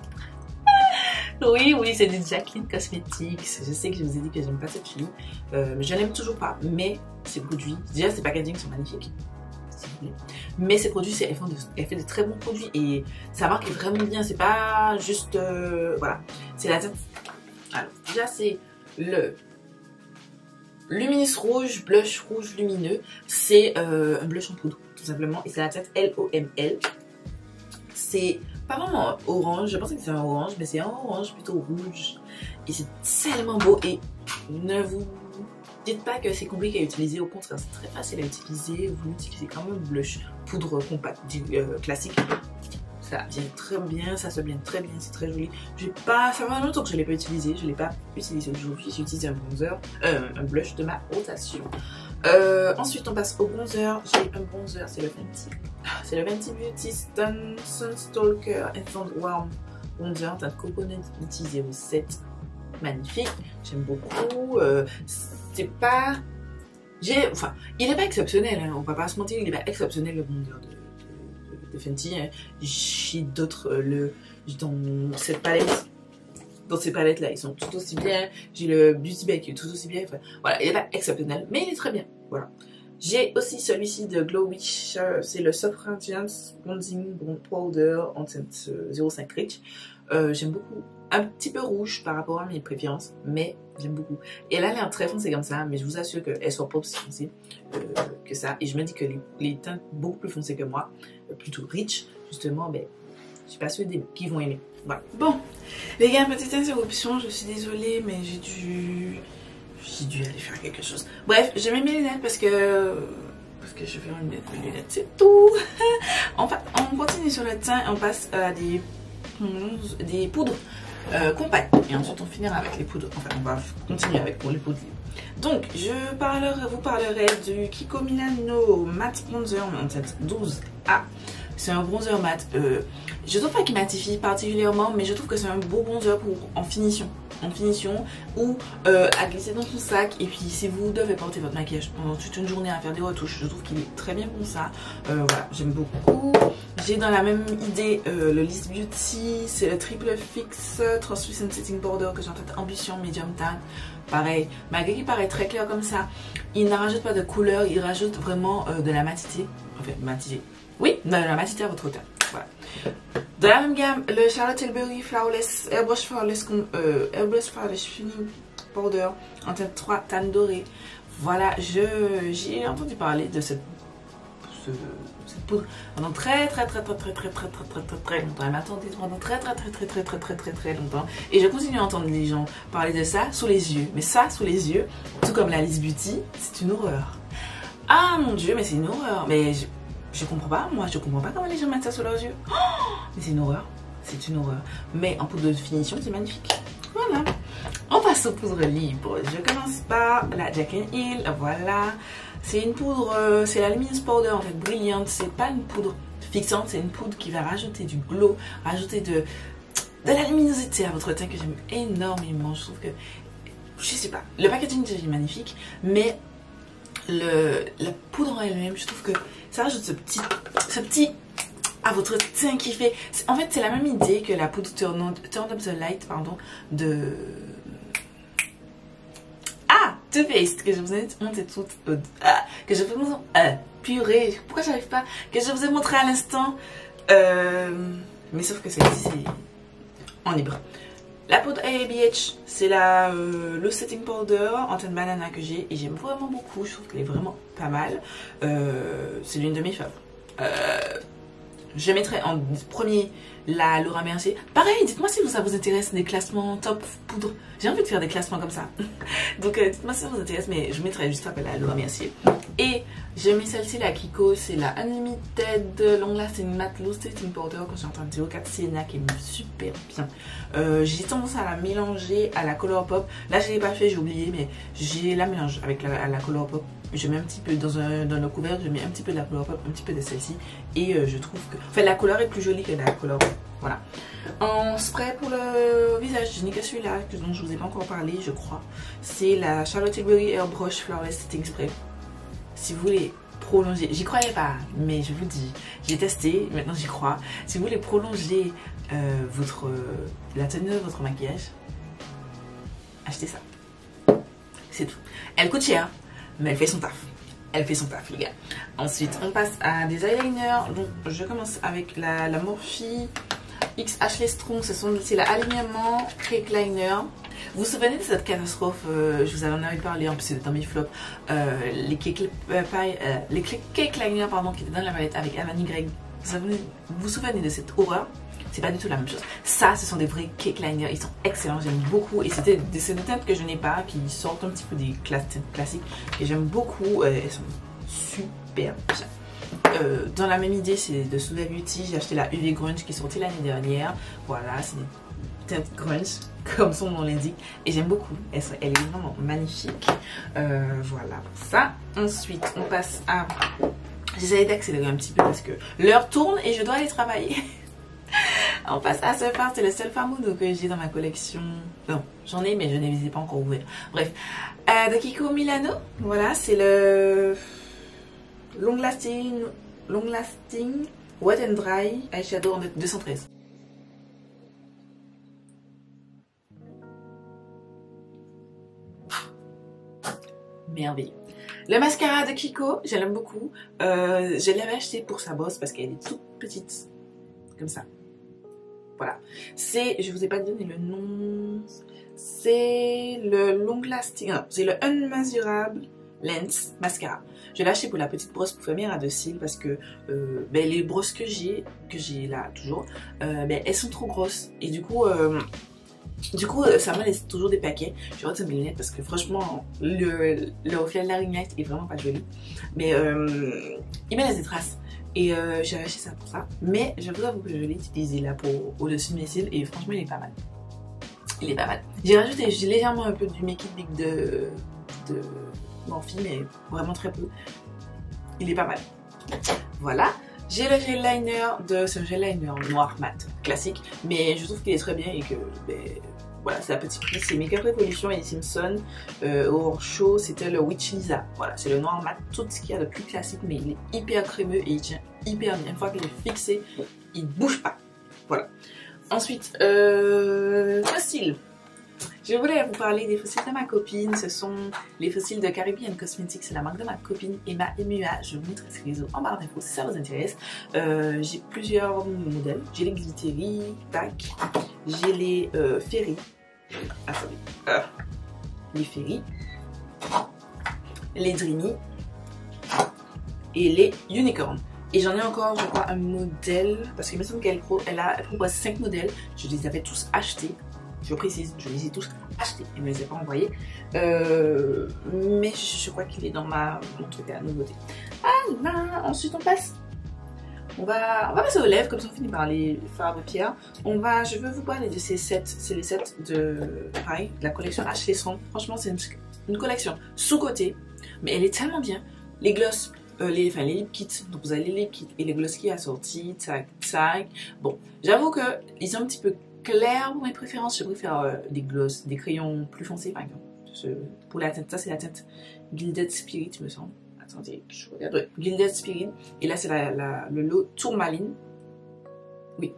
Oui, oui, c'est du Jacqueline Cosmetics. Je sais que je vous ai dit que j'aime pas cette fille. Euh, je n'aime toujours pas, mais ces produits, déjà ces packagings sont magnifiques. S'il vous plaît. Mais ces produits, elle fait, de, elle fait de très bons produits et ça marque vraiment bien. C'est pas juste. Euh, voilà. C'est la teinte. Alors, déjà, c'est le Luminous Rouge, blush rouge lumineux. C'est euh, un blush en poudre, tout simplement. Et c'est la teinte L O M L. C'est pas vraiment orange, je pensais que c'était un orange, mais c'est un orange plutôt rouge. Et c'est tellement beau et ne vous dites pas que c'est compliqué à utiliser, au contraire c'est très facile à utiliser. Vous l'utilisez comme un blush poudre compact euh, classique. Ça vient très bien, ça se blende très bien, c'est très joli. J'ai pas, ça fait longtemps que je l'ai pas utilisé, je l'ai pas utilisé aujourd'hui. J'ai utilisé un bronzer, euh, un blush de ma rotation. Euh, ensuite on passe au bronzer. J'ai un bronzer, c'est le Fenty. C'est le Fenty Beauty Stun Sunstalker Instant Warm Bronzer, teinte Coconut Beauty zéro sept. Magnifique, j'aime beaucoup. Euh, c'est pas, j'ai, enfin, il est pas exceptionnel. Hein, on va pas se mentir, il est pas exceptionnel le bronzer de, de, de Fenty. Hein. J'ai d'autres, euh, le dans cette palette. Dans ces palettes là, ils sont tout aussi bien. J'ai le Beauty Bay qui est tout aussi bien. Enfin, voilà, il n'est pas exceptionnel, mais il est très bien. Voilà. J'ai aussi celui-ci de Glow Witch, c'est le Soft Radiance Bronzing Powder en teinte zéro cinq Rich. Euh, j'aime beaucoup. Un petit peu rouge par rapport à mes préférences, mais j'aime beaucoup. Et elle a l'air très foncée comme ça, mais je vous assure qu'elle soit pas aussi foncée euh, que ça. Et je me dis que les, les teintes beaucoup plus foncées que moi, plutôt rich, justement, ben, je suis pas sûre qui vont aimer. Voilà. Bon, les gars, petite interruption, je suis désolée, mais j'ai dû... J'ai dû aller faire quelque chose. Bref, j'ai mis mes lunettes parce que... Parce que je vais enlever mes lunettes, c'est tout. on, on continue sur le teint, on passe à des, des poudres euh, compactes. Et ensuite, on finira avec les poudres. Enfin, on va continuer avec pour les poudres. Donc, je parlerai, vous parlerai du Kiko Milano Matte Bronzer en teinte douze A. C'est un bronzer mat. Euh, je trouve pas qu'il matifie particulièrement, mais je trouve que c'est un beau bronzer pour en finition. En finition ou euh, à glisser dans son sac. Et puis si vous devez porter votre maquillage pendant toute une journée à faire des retouches, je trouve qu'il est très bien pour ça. Euh, voilà, j'aime beaucoup. J'ai dans la même idée euh, le Liss Beauty, c'est le Triple Fix Translucent Setting Powder que j'ai en tête Ambition Medium Tan. Pareil, malgré qu'il paraît très clair comme ça, il ne rajoute pas de couleur, il rajoute vraiment euh, de la matité. En fait, matité. Oui, de la matité à votre teint. Voilà. Dans la même gamme, le Charlotte Tilbury Flawless Airbrush Flawless, euh, Airbrush Flawless Fini Powder en teinte trois tan doré. Voilà, j'ai entendu parler de cette, ce, cette poudre pendant très très très très très très très très très très très longtemps. Elle m'attendait pendant très très très très très très très très très longtemps. Et je continue à entendre les gens parler de ça sous les yeux. Mais ça, sous les yeux, tout comme la Alice Beauty, c'est une horreur. Ah mon dieu, mais c'est une horreur. Mais je, je comprends pas, moi je comprends pas comment les gens mettent ça sous leurs yeux. Oh, mais c'est une horreur, c'est une horreur. Mais en poudre de finition, c'est magnifique. Voilà. On passe aux poudres libres. Je commence par la Jack and Hill. Voilà. C'est une poudre, euh, c'est la Luminous Powder en fait, brillante. C'est pas une poudre fixante, c'est une poudre qui va rajouter du glow, rajouter de, de la luminosité à votre teint que j'aime énormément. Je trouve que, je sais pas, le packaging est magnifique, mais le, la poudre en elle-même, je trouve que ça rajoute ce petit, ce petit à votre teint qui fait... En fait, c'est la même idée que la poudre Turn, on, Turn Up the Light, pardon, de... Ah, Too Faced, que je vous ai montré toute... Euh, ah, que je vous ai montré... Euh, purée, pourquoi j'arrive pas? Que je vous ai montré à l'instant. Euh, mais sauf que celle-ci, c'est en libre. La poudre A A B H, c'est la euh, le setting powder en teinte banana que j'ai et j'aime vraiment beaucoup. Je trouve qu'elle est vraiment pas mal. Euh, c'est l'une de mes favorites. Euh, je mettrai en premier la Laura Mercier. Pareil, dites-moi si ça vous intéresse des classements top poudre. J'ai envie de faire des classements comme ça. Donc euh, dites-moi si ça vous intéresse, mais je mettrai juste après la Laura Mercier. Et je mets celle-ci, la Kiko, c'est la Unlimited Long Lasting Matte Loose Setting Powder que j'ai en train de zéro quatre Sienna qui est super bien. Euh, j'ai tendance à la mélanger à la Colourpop. Là je ne l'ai pas fait, j'ai oublié, mais j'ai la mélange avec la, la Colourpop. Je mets un petit peu dans, un, dans le couvert, je mets un petit peu de la Colourpop, un petit peu de celle-ci. Et euh, je trouve que... Enfin, la couleur est plus jolie que la Colourpop. Voilà. En spray pour le visage, je n'ai que celui-là, dont je ne vous ai pas encore parlé, je crois. C'est la Charlotte Tilbury Airbrush Flawless Setting Spray. Si vous voulez prolonger, j'y croyais pas, mais je vous dis, j'ai testé, maintenant j'y crois. Si vous voulez prolonger euh, votre, la tenue de votre maquillage, achetez ça. C'est tout. Elle coûte cher, mais elle fait son taf. Elle fait son taf, les gars. Ensuite, on passe à des eyeliners. Donc, je commence avec la, la Morphe X Ashley Strong. C'est la alignement Cake Liner. Vous vous souvenez de cette catastrophe, euh, je vous en avais parlé, en plus c'était dans mes flops, euh, les, cake, euh, euh, les cake liners pardon, qui étaient dans la palette avec Avani Greg. Vous vous, vous souvenez de cette horreur? C'est pas du tout la même chose. Ça, ce sont des vrais cake liners, ils sont excellents, j'aime beaucoup. Et c'était des, des teintes que je n'ai pas, qui sortent un petit peu des classes classiques, que j'aime beaucoup, euh, elles sont super bien. Euh, dans la même idée, c'est de Suda Beauty, j'ai acheté la U V Grunge qui est sortie l'année dernière. Voilà, c'est des teintes grunge, comme son nom l'indique, et j'aime beaucoup. Elle, elle est vraiment magnifique. Euh, voilà pour ça. Ensuite, on passe à... J'essaie d'accélérer un petit peu parce que l'heure tourne et je dois aller travailler. On passe à ce phare, c'est le seul phare mood que j'ai dans ma collection. Non, j'en ai, mais je ne les ai pas encore ouverts. Bref, euh, de Kiko Milano. Voilà, c'est le Long Lasting, Long Lasting Wet and Dry Eyeshadow en deux cent treize. Merveilleux. Le mascara de Kiko, je l'aime beaucoup. Euh, je l'avais acheté pour sa bosse parce qu'elle est toute petite. Comme ça. Voilà. C'est, je vous ai pas donné le nom. C'est le Long Lasting. Non, c'est le Unmeasurable Lens Mascara. Je l'ai acheté pour la petite brosse première à deux cils parce que euh, ben, les brosses que j'ai, que j'ai là toujours, euh, ben, elles sont trop grosses. Et du coup... Euh, Du coup, ça me laisse toujours des paquets. Je retire mes lunettes parce que franchement, le, le reflet de la ring light est vraiment pas joli. Mais euh, il me laisse des traces. Et euh, j'ai acheté ça pour ça. Mais je vous avoue que je l'ai utilisé là pour au-dessus de mes cils. Et franchement, il est pas mal. Il est pas mal. J'ai rajouté légèrement un peu du Make It Big de, de Morphe, mais vraiment très peu. Il est pas mal. Voilà. J'ai le gel liner de ce gel liner noir mat classique, mais je trouve qu'il est très bien et que ben, voilà, c'est à petit prix. C'est Makeup Revolution et Simpson. Euh, au chaud, c'était le Witch Lisa. Voilà, c'est le noir mat, tout ce qu'il y a de plus classique, mais il est hyper crémeux et il tient hyper bien. Une fois qu'il est fixé, il bouge pas. Voilà. Ensuite, euh, Fossil. Je voulais vous parler des fossiles de ma copine. Ce sont les fossiles de Caribbean Cosmetics. C'est la marque de ma copine Emma M U A. Je vous mettrai ces réseaux en barre d'infos si ça vous intéresse. Euh, j'ai plusieurs modèles. J'ai les Glittery, tac. J'ai les euh, Fairy. Attendez. Euh, les Fairy. Les Dreamy. Et les Unicorn. Et j'en ai encore, je crois, un modèle. Parce qu'il me semble qu'elle elle a, elle propose cinq modèles. Je les avais tous achetés. Je précise, je les ai tous achetés. Elle ne me les a pas envoyés. Euh, mais je, je crois qu'il est dans ma mon truc à nouveauté. Ah là, ensuite on passe. On va, on va passer aux lèvres, comme ça on finit par les fards à paupières. On va, je veux vous parler de ces sets. C'est les sets de, pareil, de la collection Ashley Strong. Franchement, c'est une, une collection sous-cotée. Mais elle est tellement bien. Les gloss. Euh, les, enfin, les lip kits, donc vous avez les lip kits et les gloss qui assortis, tac tac. Bon, j'avoue que ils sont un petit peu clairs pour mes préférences. Je préfère euh, des gloss, des crayons plus foncés par exemple. Je, pour la teinte, ça c'est la teinte Gilded Spirit, me semble. Attendez, je regarde. Ouais, Gilded Spirit. Et là c'est la, la, le lot Tourmaline. Oui.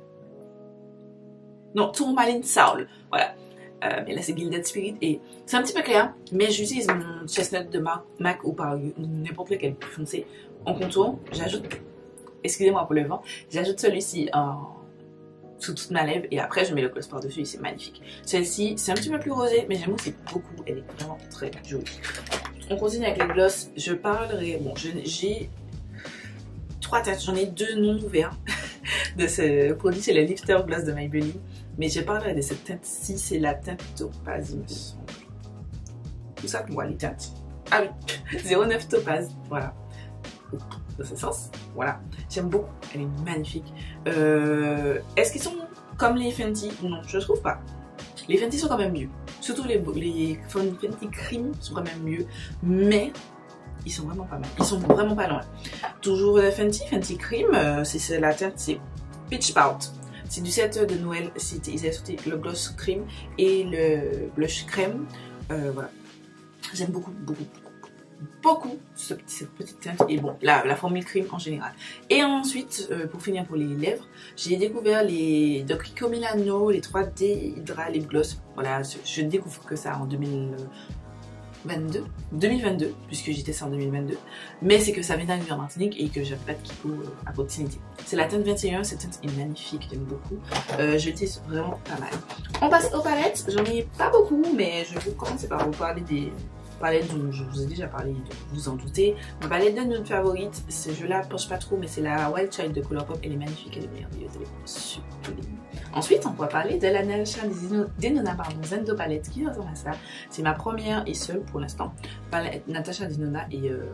Non, Tourmaline Soul. Voilà. Euh, mais là c'est Gilded Spirit et c'est un petit peu clair, mais j'utilise mon chestnut de Mac, Mac ou par n'importe lequel plus foncé en contour. J'ajoute, excusez-moi pour le vent, j'ajoute celui-ci en sous toute ma lèvre et après je mets le gloss par dessus et c'est magnifique. Celle-ci c'est un petit peu plus rosé, mais j'aime aussi beaucoup, elle est vraiment très jolie. On continue avec les gloss. Je parlerai, bon, j'ai trois teintes, j'en ai deux non ouverts de ce produit, c'est le Lifter Gloss de Maybelline. Mais je parlerai de cette teinte-ci, c'est la teinte Topaz, il me semble. Tout ça qu'on voit les teintes. Ah oui, zéro neuf Topaz, voilà. Dans ce sens, voilà. J'aime beaucoup, elle est magnifique. Euh, Est-ce qu'ils sont comme les Fenty? Non, je ne trouve pas. Les Fenty sont quand même mieux. Surtout les, les Fenty Cream sont quand même mieux. Mais ils sont vraiment pas mal. Ils sont vraiment pas loin. Toujours Fenty, Fenty Cream, euh, c'est la teinte, c'est Peach Pout. C'est du set de Noël, ils avaient sorti le gloss cream et le blush crème. Euh, voilà. J'aime beaucoup, beaucoup, beaucoup, beaucoup ce, cette petite teinte et bon, la, la formule cream en général. Et ensuite, euh, pour finir pour les lèvres, j'ai découvert les de Kiko Milano, les trois D Hydra Lip Gloss. Voilà, je découvre que ça en deux mille vingt-deux, deux mille vingt-deux, puisque j'étais ça en deux mille vingt-deux, mais c'est que ça vient d'arriver en Martinique et que j'avais pas de Kiko euh, à proximité. C'est la teinte vingt et un, cette teinte est magnifique, j'aime beaucoup. Euh, je l'utilise vraiment pas mal. On passe aux palettes, j'en ai pas beaucoup, mais je vais commencer par vous parler des palettes dont je vous ai déjà parlé, vous vous en doutez. Ma palette de nude favorite, je la penche pas trop, mais c'est la Wild Child de Colourpop, elle est magnifique, elle est merveilleuse, elle est sublime. Ensuite, on va parler de la Natasha Denona, pardon, Zendo palette qui ressemble à ça. C'est ma première et seule pour l'instant palette Natasha Denona et euh,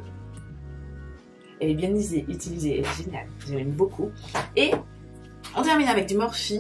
elle est bien utilisée, elle est géniale, j'aime beaucoup. Et on termine avec du Morphe,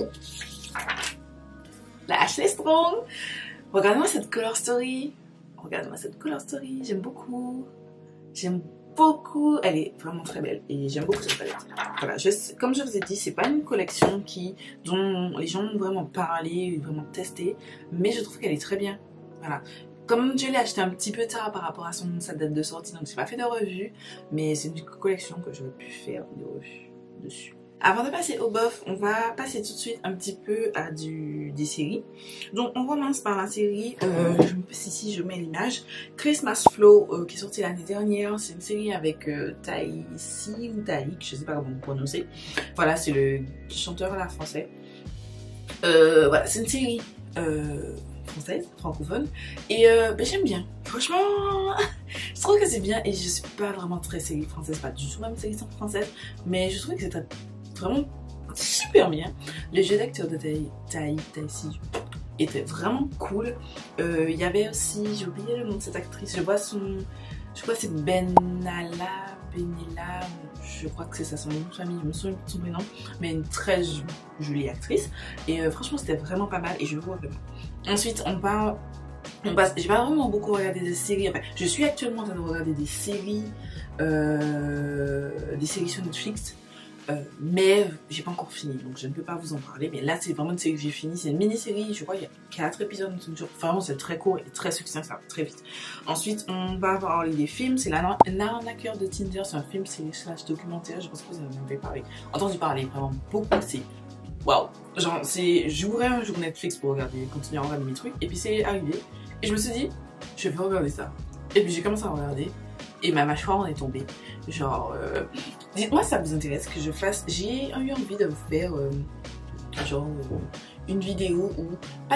la Ashley Strong. Regardez-moi cette color story, regardez-moi cette color story, j'aime beaucoup, j'aime beaucoup, elle est vraiment très belle et j'aime beaucoup cette palette. Voilà, je, comme je vous ai dit, c'est pas une collection qui, dont les gens ont vraiment parlé, vraiment testé, mais je trouve qu'elle est très bien. Voilà. Comme je l'ai acheté un petit peu tard par rapport à son, sa date de sortie, donc j'ai pas fait de revue, mais c'est une collection que j'aurais pu faire des revues dessus. Avant de passer au bof, on va passer tout de suite un petit peu à du, des séries. Donc on commence par la série, euh, ici je mets l'image, Christmas Flow euh, qui est sortie l'année dernière. C'est une série avec euh, Taïsi ou Taïk, je sais pas comment vous prononcer. Voilà, c'est le chanteur là français. Euh, voilà, c'est une série euh, française, francophone. Et euh, ben, j'aime bien. Franchement, je trouve que c'est bien et je suis pas vraiment très série française, pas du tout même série française, mais je trouve que c'est très vraiment super bien. Le jeu d'acteur de Taïk Taïsi était vraiment cool. Il euh, y avait aussi, j'ai oublié le nom de cette actrice, je vois son, je crois que c'est Benalla, Benilla, je crois que c'est ça son nom de famille, je me souviens de son prénom, mais une très jolie actrice. Et euh, franchement c'était vraiment pas mal et je le vois vraiment. Ensuite on parle, on passe, j'ai pas vraiment beaucoup regardé des séries, enfin je suis actuellement en train de regarder des séries, euh, des séries sur Netflix. Euh, mais j'ai pas encore fini donc je ne peux pas vous en parler, mais là c'est vraiment une série que j'ai fini, c'est une mini-série, je crois qu'il y a quatre épisodes, vraiment c'est très court et très succinct, ça va très vite. Ensuite on va parler des films, c'est l'arnaqueur de Tinder, c'est un film, c'est slash documentaire, je pense que vous en avez parlé, entendu parler vraiment beaucoup, c'est waouh. Genre, c'est, j'ouvrais un jour Netflix pour regarder, continuer à regarder mes trucs, et puis c'est arrivé, et je me suis dit, je vais regarder ça. Et puis j'ai commencé à regarder, et ma mâchoire en est tombée. Genre, euh, dites-moi si ça vous intéresse que je fasse, j'ai eu envie de vous faire, euh, genre, euh, une vidéo où, pas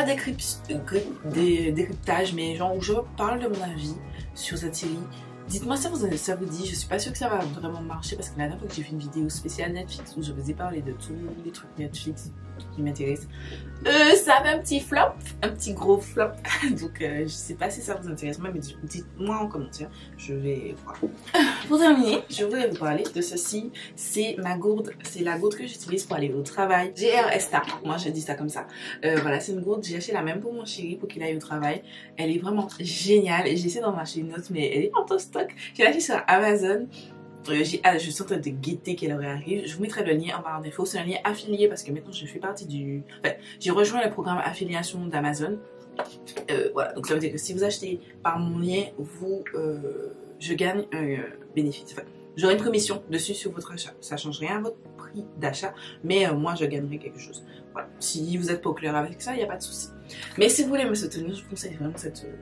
décryptage, mais genre où je parle de mon avis sur cette série. Dites-moi si ça vous, ça vous dit, je suis pas sûre que ça va vraiment marcher parce que la dernière fois que j'ai fait une vidéo spéciale Netflix où je vous ai parlé de tous les trucs Netflix qui m'intéressent, euh, ça avait un petit flop, un petit gros flop. Donc euh, je sais pas si ça vous intéresse, mais dites-moi en commentaire, je vais voir. Pour terminer, je voulais vous parler de ceci, c'est ma gourde, c'est la gourde que j'utilise pour aller au travail, G R S T A, moi je dis ça comme ça. Euh, voilà, c'est une gourde, j'ai acheté la même pour mon chéri pour qu'il aille au travail, elle est vraiment géniale et j'essaie d'en acheter une autre mais elle est pas en stock. J'ai acheté sur Amazon. Euh, ah, je suis en train de guetter qu'elle arrive. Je vous mettrai le lien en barre d'infos. C'est un lien affilié parce que maintenant je fais partie du... Enfin, j'ai rejoint le programme affiliation d'Amazon. Euh, voilà, donc ça veut dire que si vous achetez par mon lien, vous, euh, je gagne un euh, bénéfice. Enfin, j'aurai une commission dessus sur votre achat. Ça ne change rien à votre prix d'achat, mais euh, moi je gagnerai quelque chose. Voilà. Si vous n'êtes pas au clair avec ça, il n'y a pas de souci. Mais si vous voulez me soutenir, je vous conseille vraiment cette... Euh,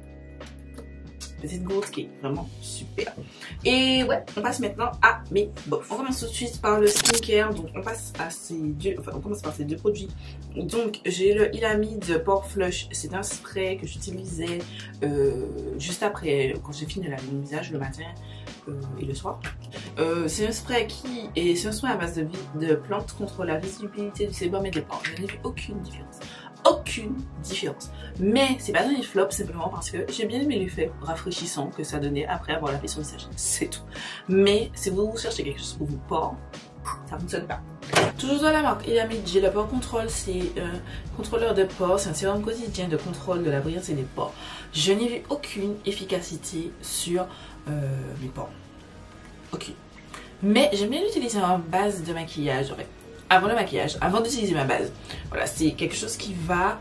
petite gourde qui est vraiment super. Et ouais, on passe maintenant à mes box. On commence tout de suite par le skincare. Donc on passe à ces deux, enfin on commence par ces deux produits. Donc j'ai le Ilamide Pore Flush. C'est un spray que j'utilisais euh, juste après quand j'ai fini de laver mon visage le matin euh, et le soir. Euh, c'est un spray qui est, c'est un spray à base de, de plantes contre la visibilité du sébum et des pores. Je n'ai vu aucune différence. Aucune différence, mais c'est pas un flop simplement parce que j'ai bien aimé l'effet rafraîchissant que ça donnait après avoir lavé son visage, c'est tout. Mais si vous cherchez quelque chose pour vos pores, ça fonctionne pas. Toujours dans la marque Ilamide, j'ai le Pore Control, c'est un contrôleur de pores, c'est un sérum quotidien de contrôle de la brillance et des pores. Je n'ai vu aucune efficacité sur euh, mes pores, aucune. Mais j'aime bien l'utiliser en base de maquillage, en fait. Avant le maquillage, avant d'utiliser ma base. Voilà, c'est quelque chose qui va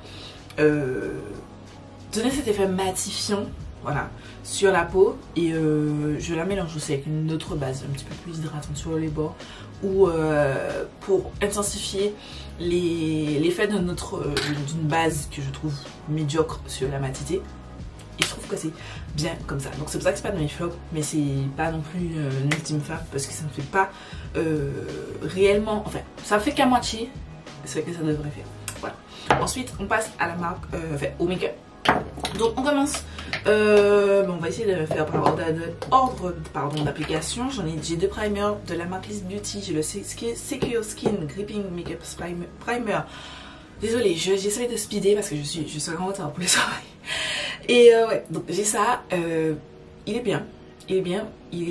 euh, donner cet effet matifiant, voilà, sur la peau. Et euh, je la mélange aussi avec une autre base, un petit peu plus hydratante sur les bords, ou euh, pour intensifier l'effet de notre euh, d'une base que je trouve médiocre sur la matité. Et je trouve que c'est bien comme ça. Donc c'est pour ça que c'est pas dans mes flops, mais c'est pas non plus euh, une ultime fab parce que ça ne fait pas euh, réellement, enfin ça fait qu'à moitié ce que ça devrait faire. Voilà. Ensuite on passe à la marque, euh, enfin au make-up. Donc on commence, euh, bon, on va essayer de faire par ordre, ordre pardon d'application. J'en ai, j'ai deux primers de la marque Liz Beauty. J'ai le Secure Skin Gripping Makeup Primer. Désolée, j'essaie de speeder parce que je suis, je suis en retard pour le travail. Et euh, ouais, donc j'ai ça, euh, il est bien, il est bien, il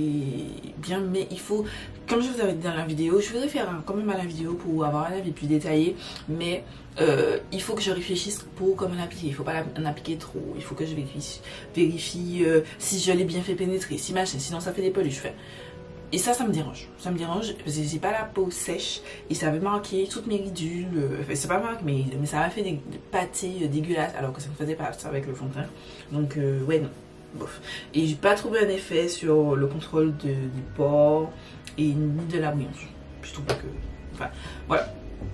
est bien, mais il faut, comme je vous avais dit dans la vidéo, je voudrais faire un, quand même à la vidéo pour avoir un avis plus détaillé, mais euh, il faut que je réfléchisse pour comment l'appliquer, il faut pas en appliquer trop, il faut que je vérifie, vérifie euh, si je l'ai bien fait pénétrer, si machin, sinon ça fait des peluches, fait. Et ça, ça me dérange. Ça me dérange parce que j'ai pas la peau sèche et ça avait marqué toutes mes ridules. Enfin, c'est pas marqué, mais, mais ça m'a fait des, des pâtés dégueulasses alors que ça ne faisait pas ça avec le fond de teint. Donc, euh, ouais, non. Bof. Et j'ai pas trouvé un effet sur le contrôle de, des pores et ni de la bouillance. Je trouve que. Enfin, voilà.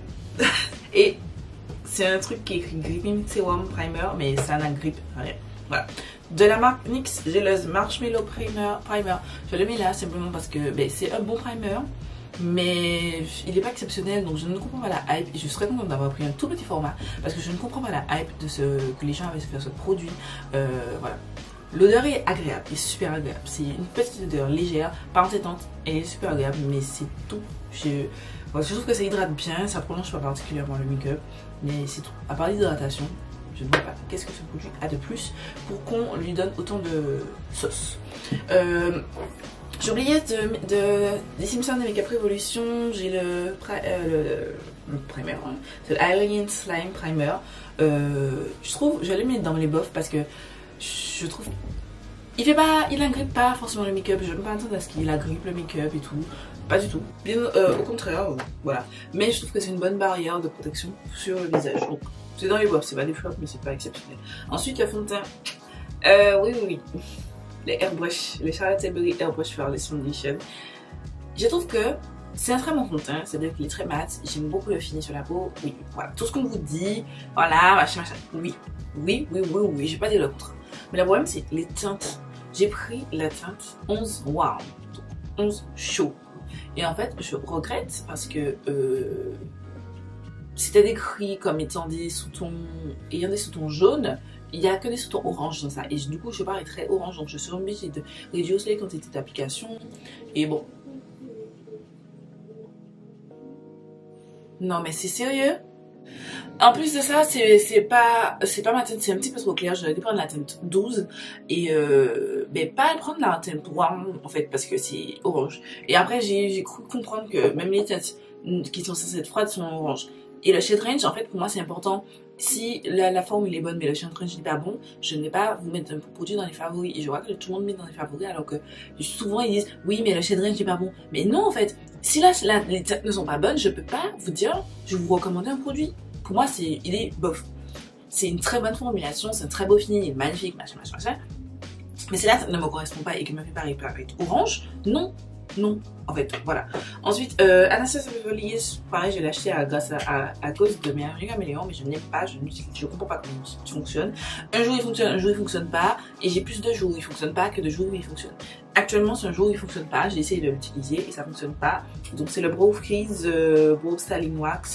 Et c'est un truc qui est écrit Gripping Serum Primer, mais ça n'agrippe rien. Voilà. De la marque N Y X, j'ai le Marshmallow Primer. Primer. Je le mets là simplement parce que ben, c'est un bon primer, mais il n'est pas exceptionnel, donc je ne comprends pas la hype. Et je serais contente d'avoir pris un tout petit format parce que je ne comprends pas la hype de ce que les gens avaient fait ce produit. Euh, voilà. L'odeur est agréable, est super agréable. C'est une petite odeur légère, pas entêtante, elle est super agréable, mais c'est tout. Je, voilà, je trouve que ça hydrate bien, ça prolonge pas particulièrement le make-up, mais c'est tout. À part l'hydratation, je ne vois pas qu'est-ce que ce produit a de plus pour qu'on lui donne autant de sauce. Euh, j'ai oublié de, de, des Simpsons de Makeup Revolution, j'ai le, euh, le, le primer, hein. C'est l'Iron Slime Primer. Euh, je trouve, je vais le mettre dans les bofs parce que je trouve, il fait pas, il agrippe pas forcément le make-up, je ne peux pas attendre à ce qu'il agrippe le make-up et tout. Pas du tout. Bien, euh, au contraire, euh, voilà. Mais je trouve que c'est une bonne barrière de protection sur le visage. Donc, c'est dans les boîtes, c'est pas des flops, mais c'est pas exceptionnel. Ensuite, le fond de teint. Euh, oui, oui, oui. Les airbrush, les Charlotte Tilbury Airbrush Foundation. Je trouve que C'est un très bon fond de teint, c'est-à-dire qu'il est très mat, j'aime beaucoup le fini sur la peau, oui, voilà, tout ce qu'on vous dit, voilà, machin, machin, oui, oui, oui, oui, oui, j'ai pas dit le contraire. Mais le problème c'est les teintes, j'ai pris la teinte onze warm, onze chaud, et en fait je regrette parce que euh, c'était décrit comme étant des sous-tons, ayant des sous-tons jaunes, il n'y a que des sous-tons orange dans ça, et du coup je parais très orange, donc je suis obligée de réduire les quantités d'application, et bon. Non mais c'est sérieux? En plus de ça, c'est pas c'est pas ma teinte, c'est un petit peu trop clair. J'aurais dû prendre la teinte douze et euh, mais pas prendre la teinte warm en fait parce que c'est orange. Et après j'ai cru comprendre que même les teintes qui sont censées être froides sont orange. Et le shade range en fait pour moi c'est important. Si la, la formule est bonne mais le shade range n'est pas bon, je ne vais pas vous mettre un produit dans les favoris. Et je vois que tout le monde met dans les favoris alors que souvent ils disent oui mais le shade range n'est pas bon. Mais non en fait, si là les teintes ne sont pas bonnes, je peux pas vous dire je vais vous recommander un produit. Pour moi, c'est, il est bof. C'est une très bonne formulation, c'est un très beau fini, il est magnifique, machin, machin, machin. Mais si là, ça ne me correspond pas et que me fait pareil avec orange, non, non, en fait, voilà. Ensuite, euh, Anastasia Beverly Hills, pareil, je l'ai acheté à, grâce à, à, à cause de mes caméléons, mais je n'aime pas, je ne je comprends pas comment il fonctionne. Un jour il fonctionne, un jour il fonctionne pas, et j'ai plus de jours où il fonctionne pas que de jours où il fonctionne. Actuellement, c'est un jour où il fonctionne pas, j'ai essayé de l'utiliser et ça fonctionne pas. Donc c'est le Brow Freeze euh, Brow Styling Wax.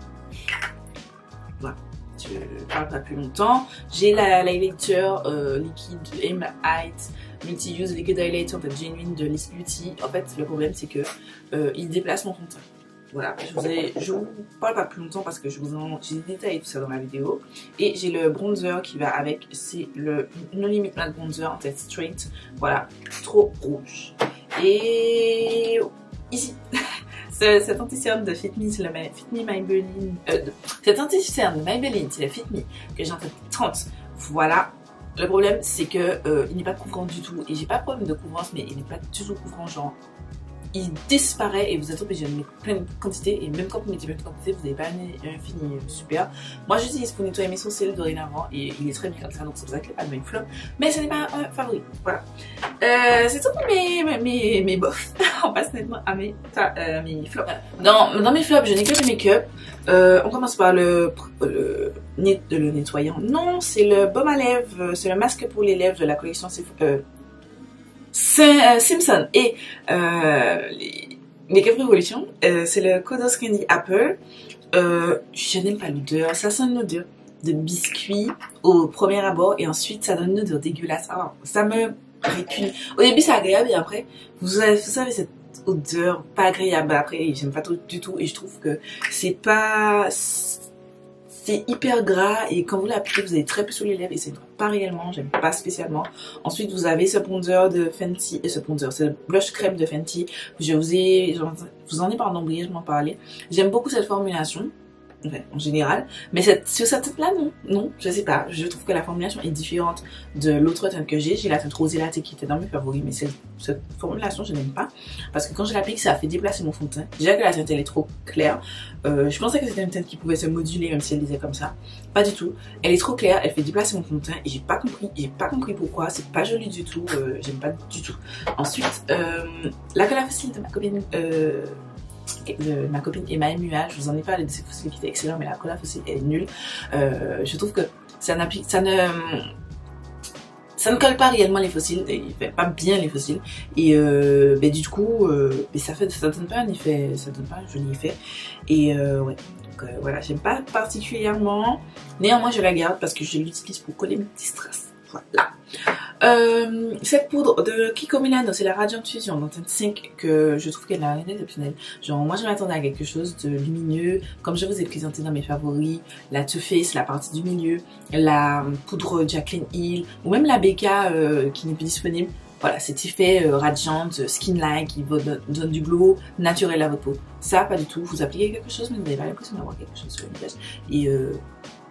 Voilà, je ne parle pas plus longtemps. J'ai l'highlighter euh, liquide M Height Multi-Use Liquid Highlighter en fait genuine de Liss Beauty. En fait, le problème c'est que euh, il déplace mon fond de teint. Voilà, je vous, ai, je vous parle pas plus longtemps parce que je vous en, j'ai détaillé tout ça dans la vidéo. Et j'ai le bronzer qui va avec, c'est le No Limit Matte Bronzer en tête straight. Voilà, trop rouge. Et ici. Cet anti-cerne de Fit Me, c'est le Fit Me Maybelline. Euh, cet anti-cerne de Maybelline, c'est le Fit Me que j'ai en tête trente. Voilà. Le problème, c'est que euh, il n'est pas couvrant du tout. Et j'ai pas de problème de couvrance, mais il n'est pas du tout couvrant. Genre, il disparaît et vous êtes obligé de mettre plein de quantité. Et même quand vous mettez plein de quantité, vous n'avez pas un, un fini super. Moi, j'utilise pour nettoyer mes sourcils dorénavant et il est très bien comme ça. Donc, c'est pour ça qu'il n'est pas de même flop. Mais ce n'est pas un favori. Voilà. Euh, c'est tout pour mes, mes, mes bofs. On passe nettement à mes, euh, mes flops. Dans, dans mes flops, je n'ai que du make-up. Euh, on commence par le, le, le, le nettoyant. Non, c'est le baume à lèvres. C'est le masque pour les lèvres de la collection euh, Simpson. Et euh, les Make-up Revolution, euh, c'est le Kodos Candy Apple. Euh, je n'aime pas l'odeur. Ça sent une odeur de biscuit au premier abord. Et ensuite, ça donne une odeur dégueulasse. Alors, ça me... Au début c'est agréable et après vous, avez, vous savez cette odeur pas agréable après j'aime pas tout, du tout et je trouve que c'est pas c'est hyper gras et quand vous l'appliquez vous avez très peu sur les lèvres et c'est pas réellement, j'aime pas spécialement. Ensuite vous avez ce bronzer de Fenty et ce bronzer c'est le blush crème de Fenty, je vous ai je vous en ai parlé brièvement parlé. J'aime beaucoup cette formulation. Enfin, en général, mais cette, sur cette teinte là non, non, je sais pas, je trouve que la formulation est différente de l'autre teinte que j'ai, j'ai la teinte rosé latte qui était dans mes favoris, mais cette, cette formulation je n'aime pas, parce que quand je l'applique ça fait déplacer mon fond de teint, déjà que la teinte elle est trop claire, euh, je pensais que c'était une teinte qui pouvait se moduler même si elle disait comme ça, pas du tout, elle est trop claire, elle fait déplacer mon fond de teint, et j'ai pas compris, j'ai pas compris pourquoi, c'est pas joli du tout, euh, j'aime pas du tout. Ensuite, euh, la colle à fossiles de ma copine, euh, de ma copine Emma M U A, je vous en ai parlé de ces fossiles qui étaient excellents, mais la colle à fossiles est nulle. Euh, je trouve que ça n'applique, ça ne, ça ne colle pas réellement les fossiles, et il fait pas bien les fossiles, et euh, ben, du coup, euh, ben, ça fait, ça donne pas un effet, ça donne pas un joli effet, et euh, ouais. Donc euh, voilà, j'aime pas particulièrement, néanmoins je la garde parce que je l'utilise pour coller mes petits strass. Voilà. Euh, cette poudre de Kiko Milano, c'est la Radiant Fusion dans teinte cinq que je trouve qu'elle a rien d'exceptionnel. Genre moi je m'attendais à quelque chose de lumineux, comme je vous ai présenté dans mes favoris, la Too Faced, la partie du milieu, la poudre Jaclyn Hill ou même la B K euh, qui n'est plus disponible. Voilà, cet effet euh, radiant, skin-like qui vous donne, donne du glow naturel à votre peau. Ça, pas du tout. Vous appliquez quelque chose mais vous n'avez pas l'impression d'avoir quelque chose sur le visage. Et euh,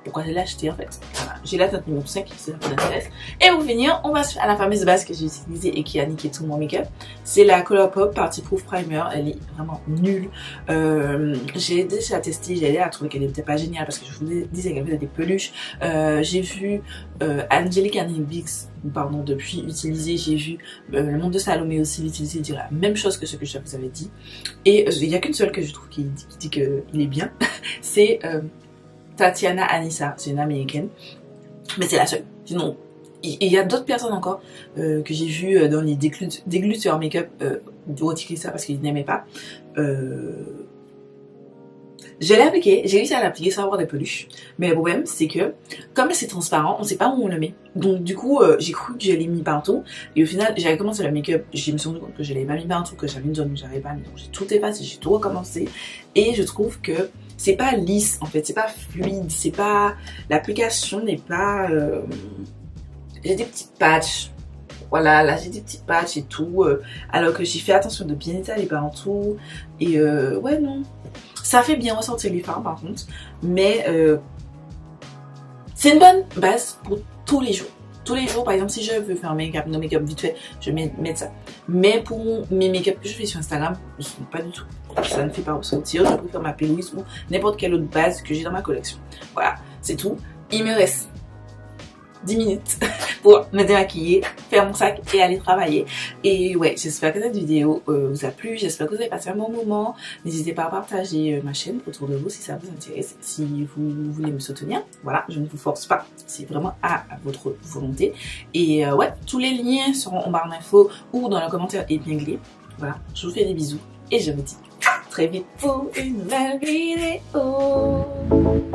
pourquoi je l'ai acheté en fait. Voilà. J'ai la teinte numéro cinq si ça vous intéresse. Et pour finir, on va à la fameuse base que j'ai utilisée et qui a niqué tout mon make-up. C'est la Colourpop Party Proof Primer. Elle est vraiment nulle. Euh, j'ai déjà testé, j'ai la trouvé qu'elle n'était pas géniale parce que je vous disais qu'elle faisait des peluches. Euh, j'ai vu euh, Angelique Bix, pardon, depuis utiliser. J'ai vu euh, le monde de Salomé aussi utiliser, dire la même chose que ce que je vous avais dit. Et il euh, n'y a qu'une seule que je trouve qui, qui dit qu'il est bien. C'est euh, Tatiana Anissa, c'est une américaine, mais c'est la seule. Sinon, il y, y a d'autres personnes encore euh, que j'ai vu dans les dégluteurs make-up euh, retirer ça parce qu'ils n'aimaient pas. Euh... Je l'ai appliqué, j'ai réussi à l'appliquer sans avoir des peluches. Mais le problème, c'est que comme c'est transparent, on sait pas où on le met. Donc du coup, euh, j'ai cru que je l'ai mis partout. Et au final, j'avais commencé le make-up, je me suis rendu compte que je l'avais pas mis partout, que j'avais une zone où j'avais pas mis. Donc j'ai tout effacé, j'ai tout recommencé. Et je trouve que c'est pas lisse en fait, c'est pas fluide, c'est pas... L'application n'est pas... Euh... J'ai des petits patchs. Voilà, là j'ai des petits patchs et tout. Euh, alors que j'ai fait attention de bien étaler partout. Et euh, ouais, non. Ça fait bien ressortir les fards par contre, mais euh, c'est une bonne base pour tous les jours. Tous les jours, par exemple, si je veux faire un make-up, no make-up vite fait, je vais mettre ça. Mais pour mes make-up que je fais sur Instagram, je ne pas du tout. Ça ne fait pas ressortir. Je préfère ma Louise ou n'importe quelle autre base que j'ai dans ma collection. Voilà, c'est tout. Il me reste dix minutes pour me démaquiller, faire mon sac et aller travailler. Et ouais, j'espère que cette vidéo euh, vous a plu, j'espère que vous avez passé un bon moment. N'hésitez pas à partager euh, ma chaîne autour de vous si ça vous intéresse, si vous voulez me soutenir. Voilà, je ne vous force pas, c'est vraiment à votre volonté. Et euh, ouais, tous les liens seront en barre d'infos ou dans le commentaire épinglé. Voilà, je vous fais des bisous et je vous dis à très vite pour une nouvelle vidéo.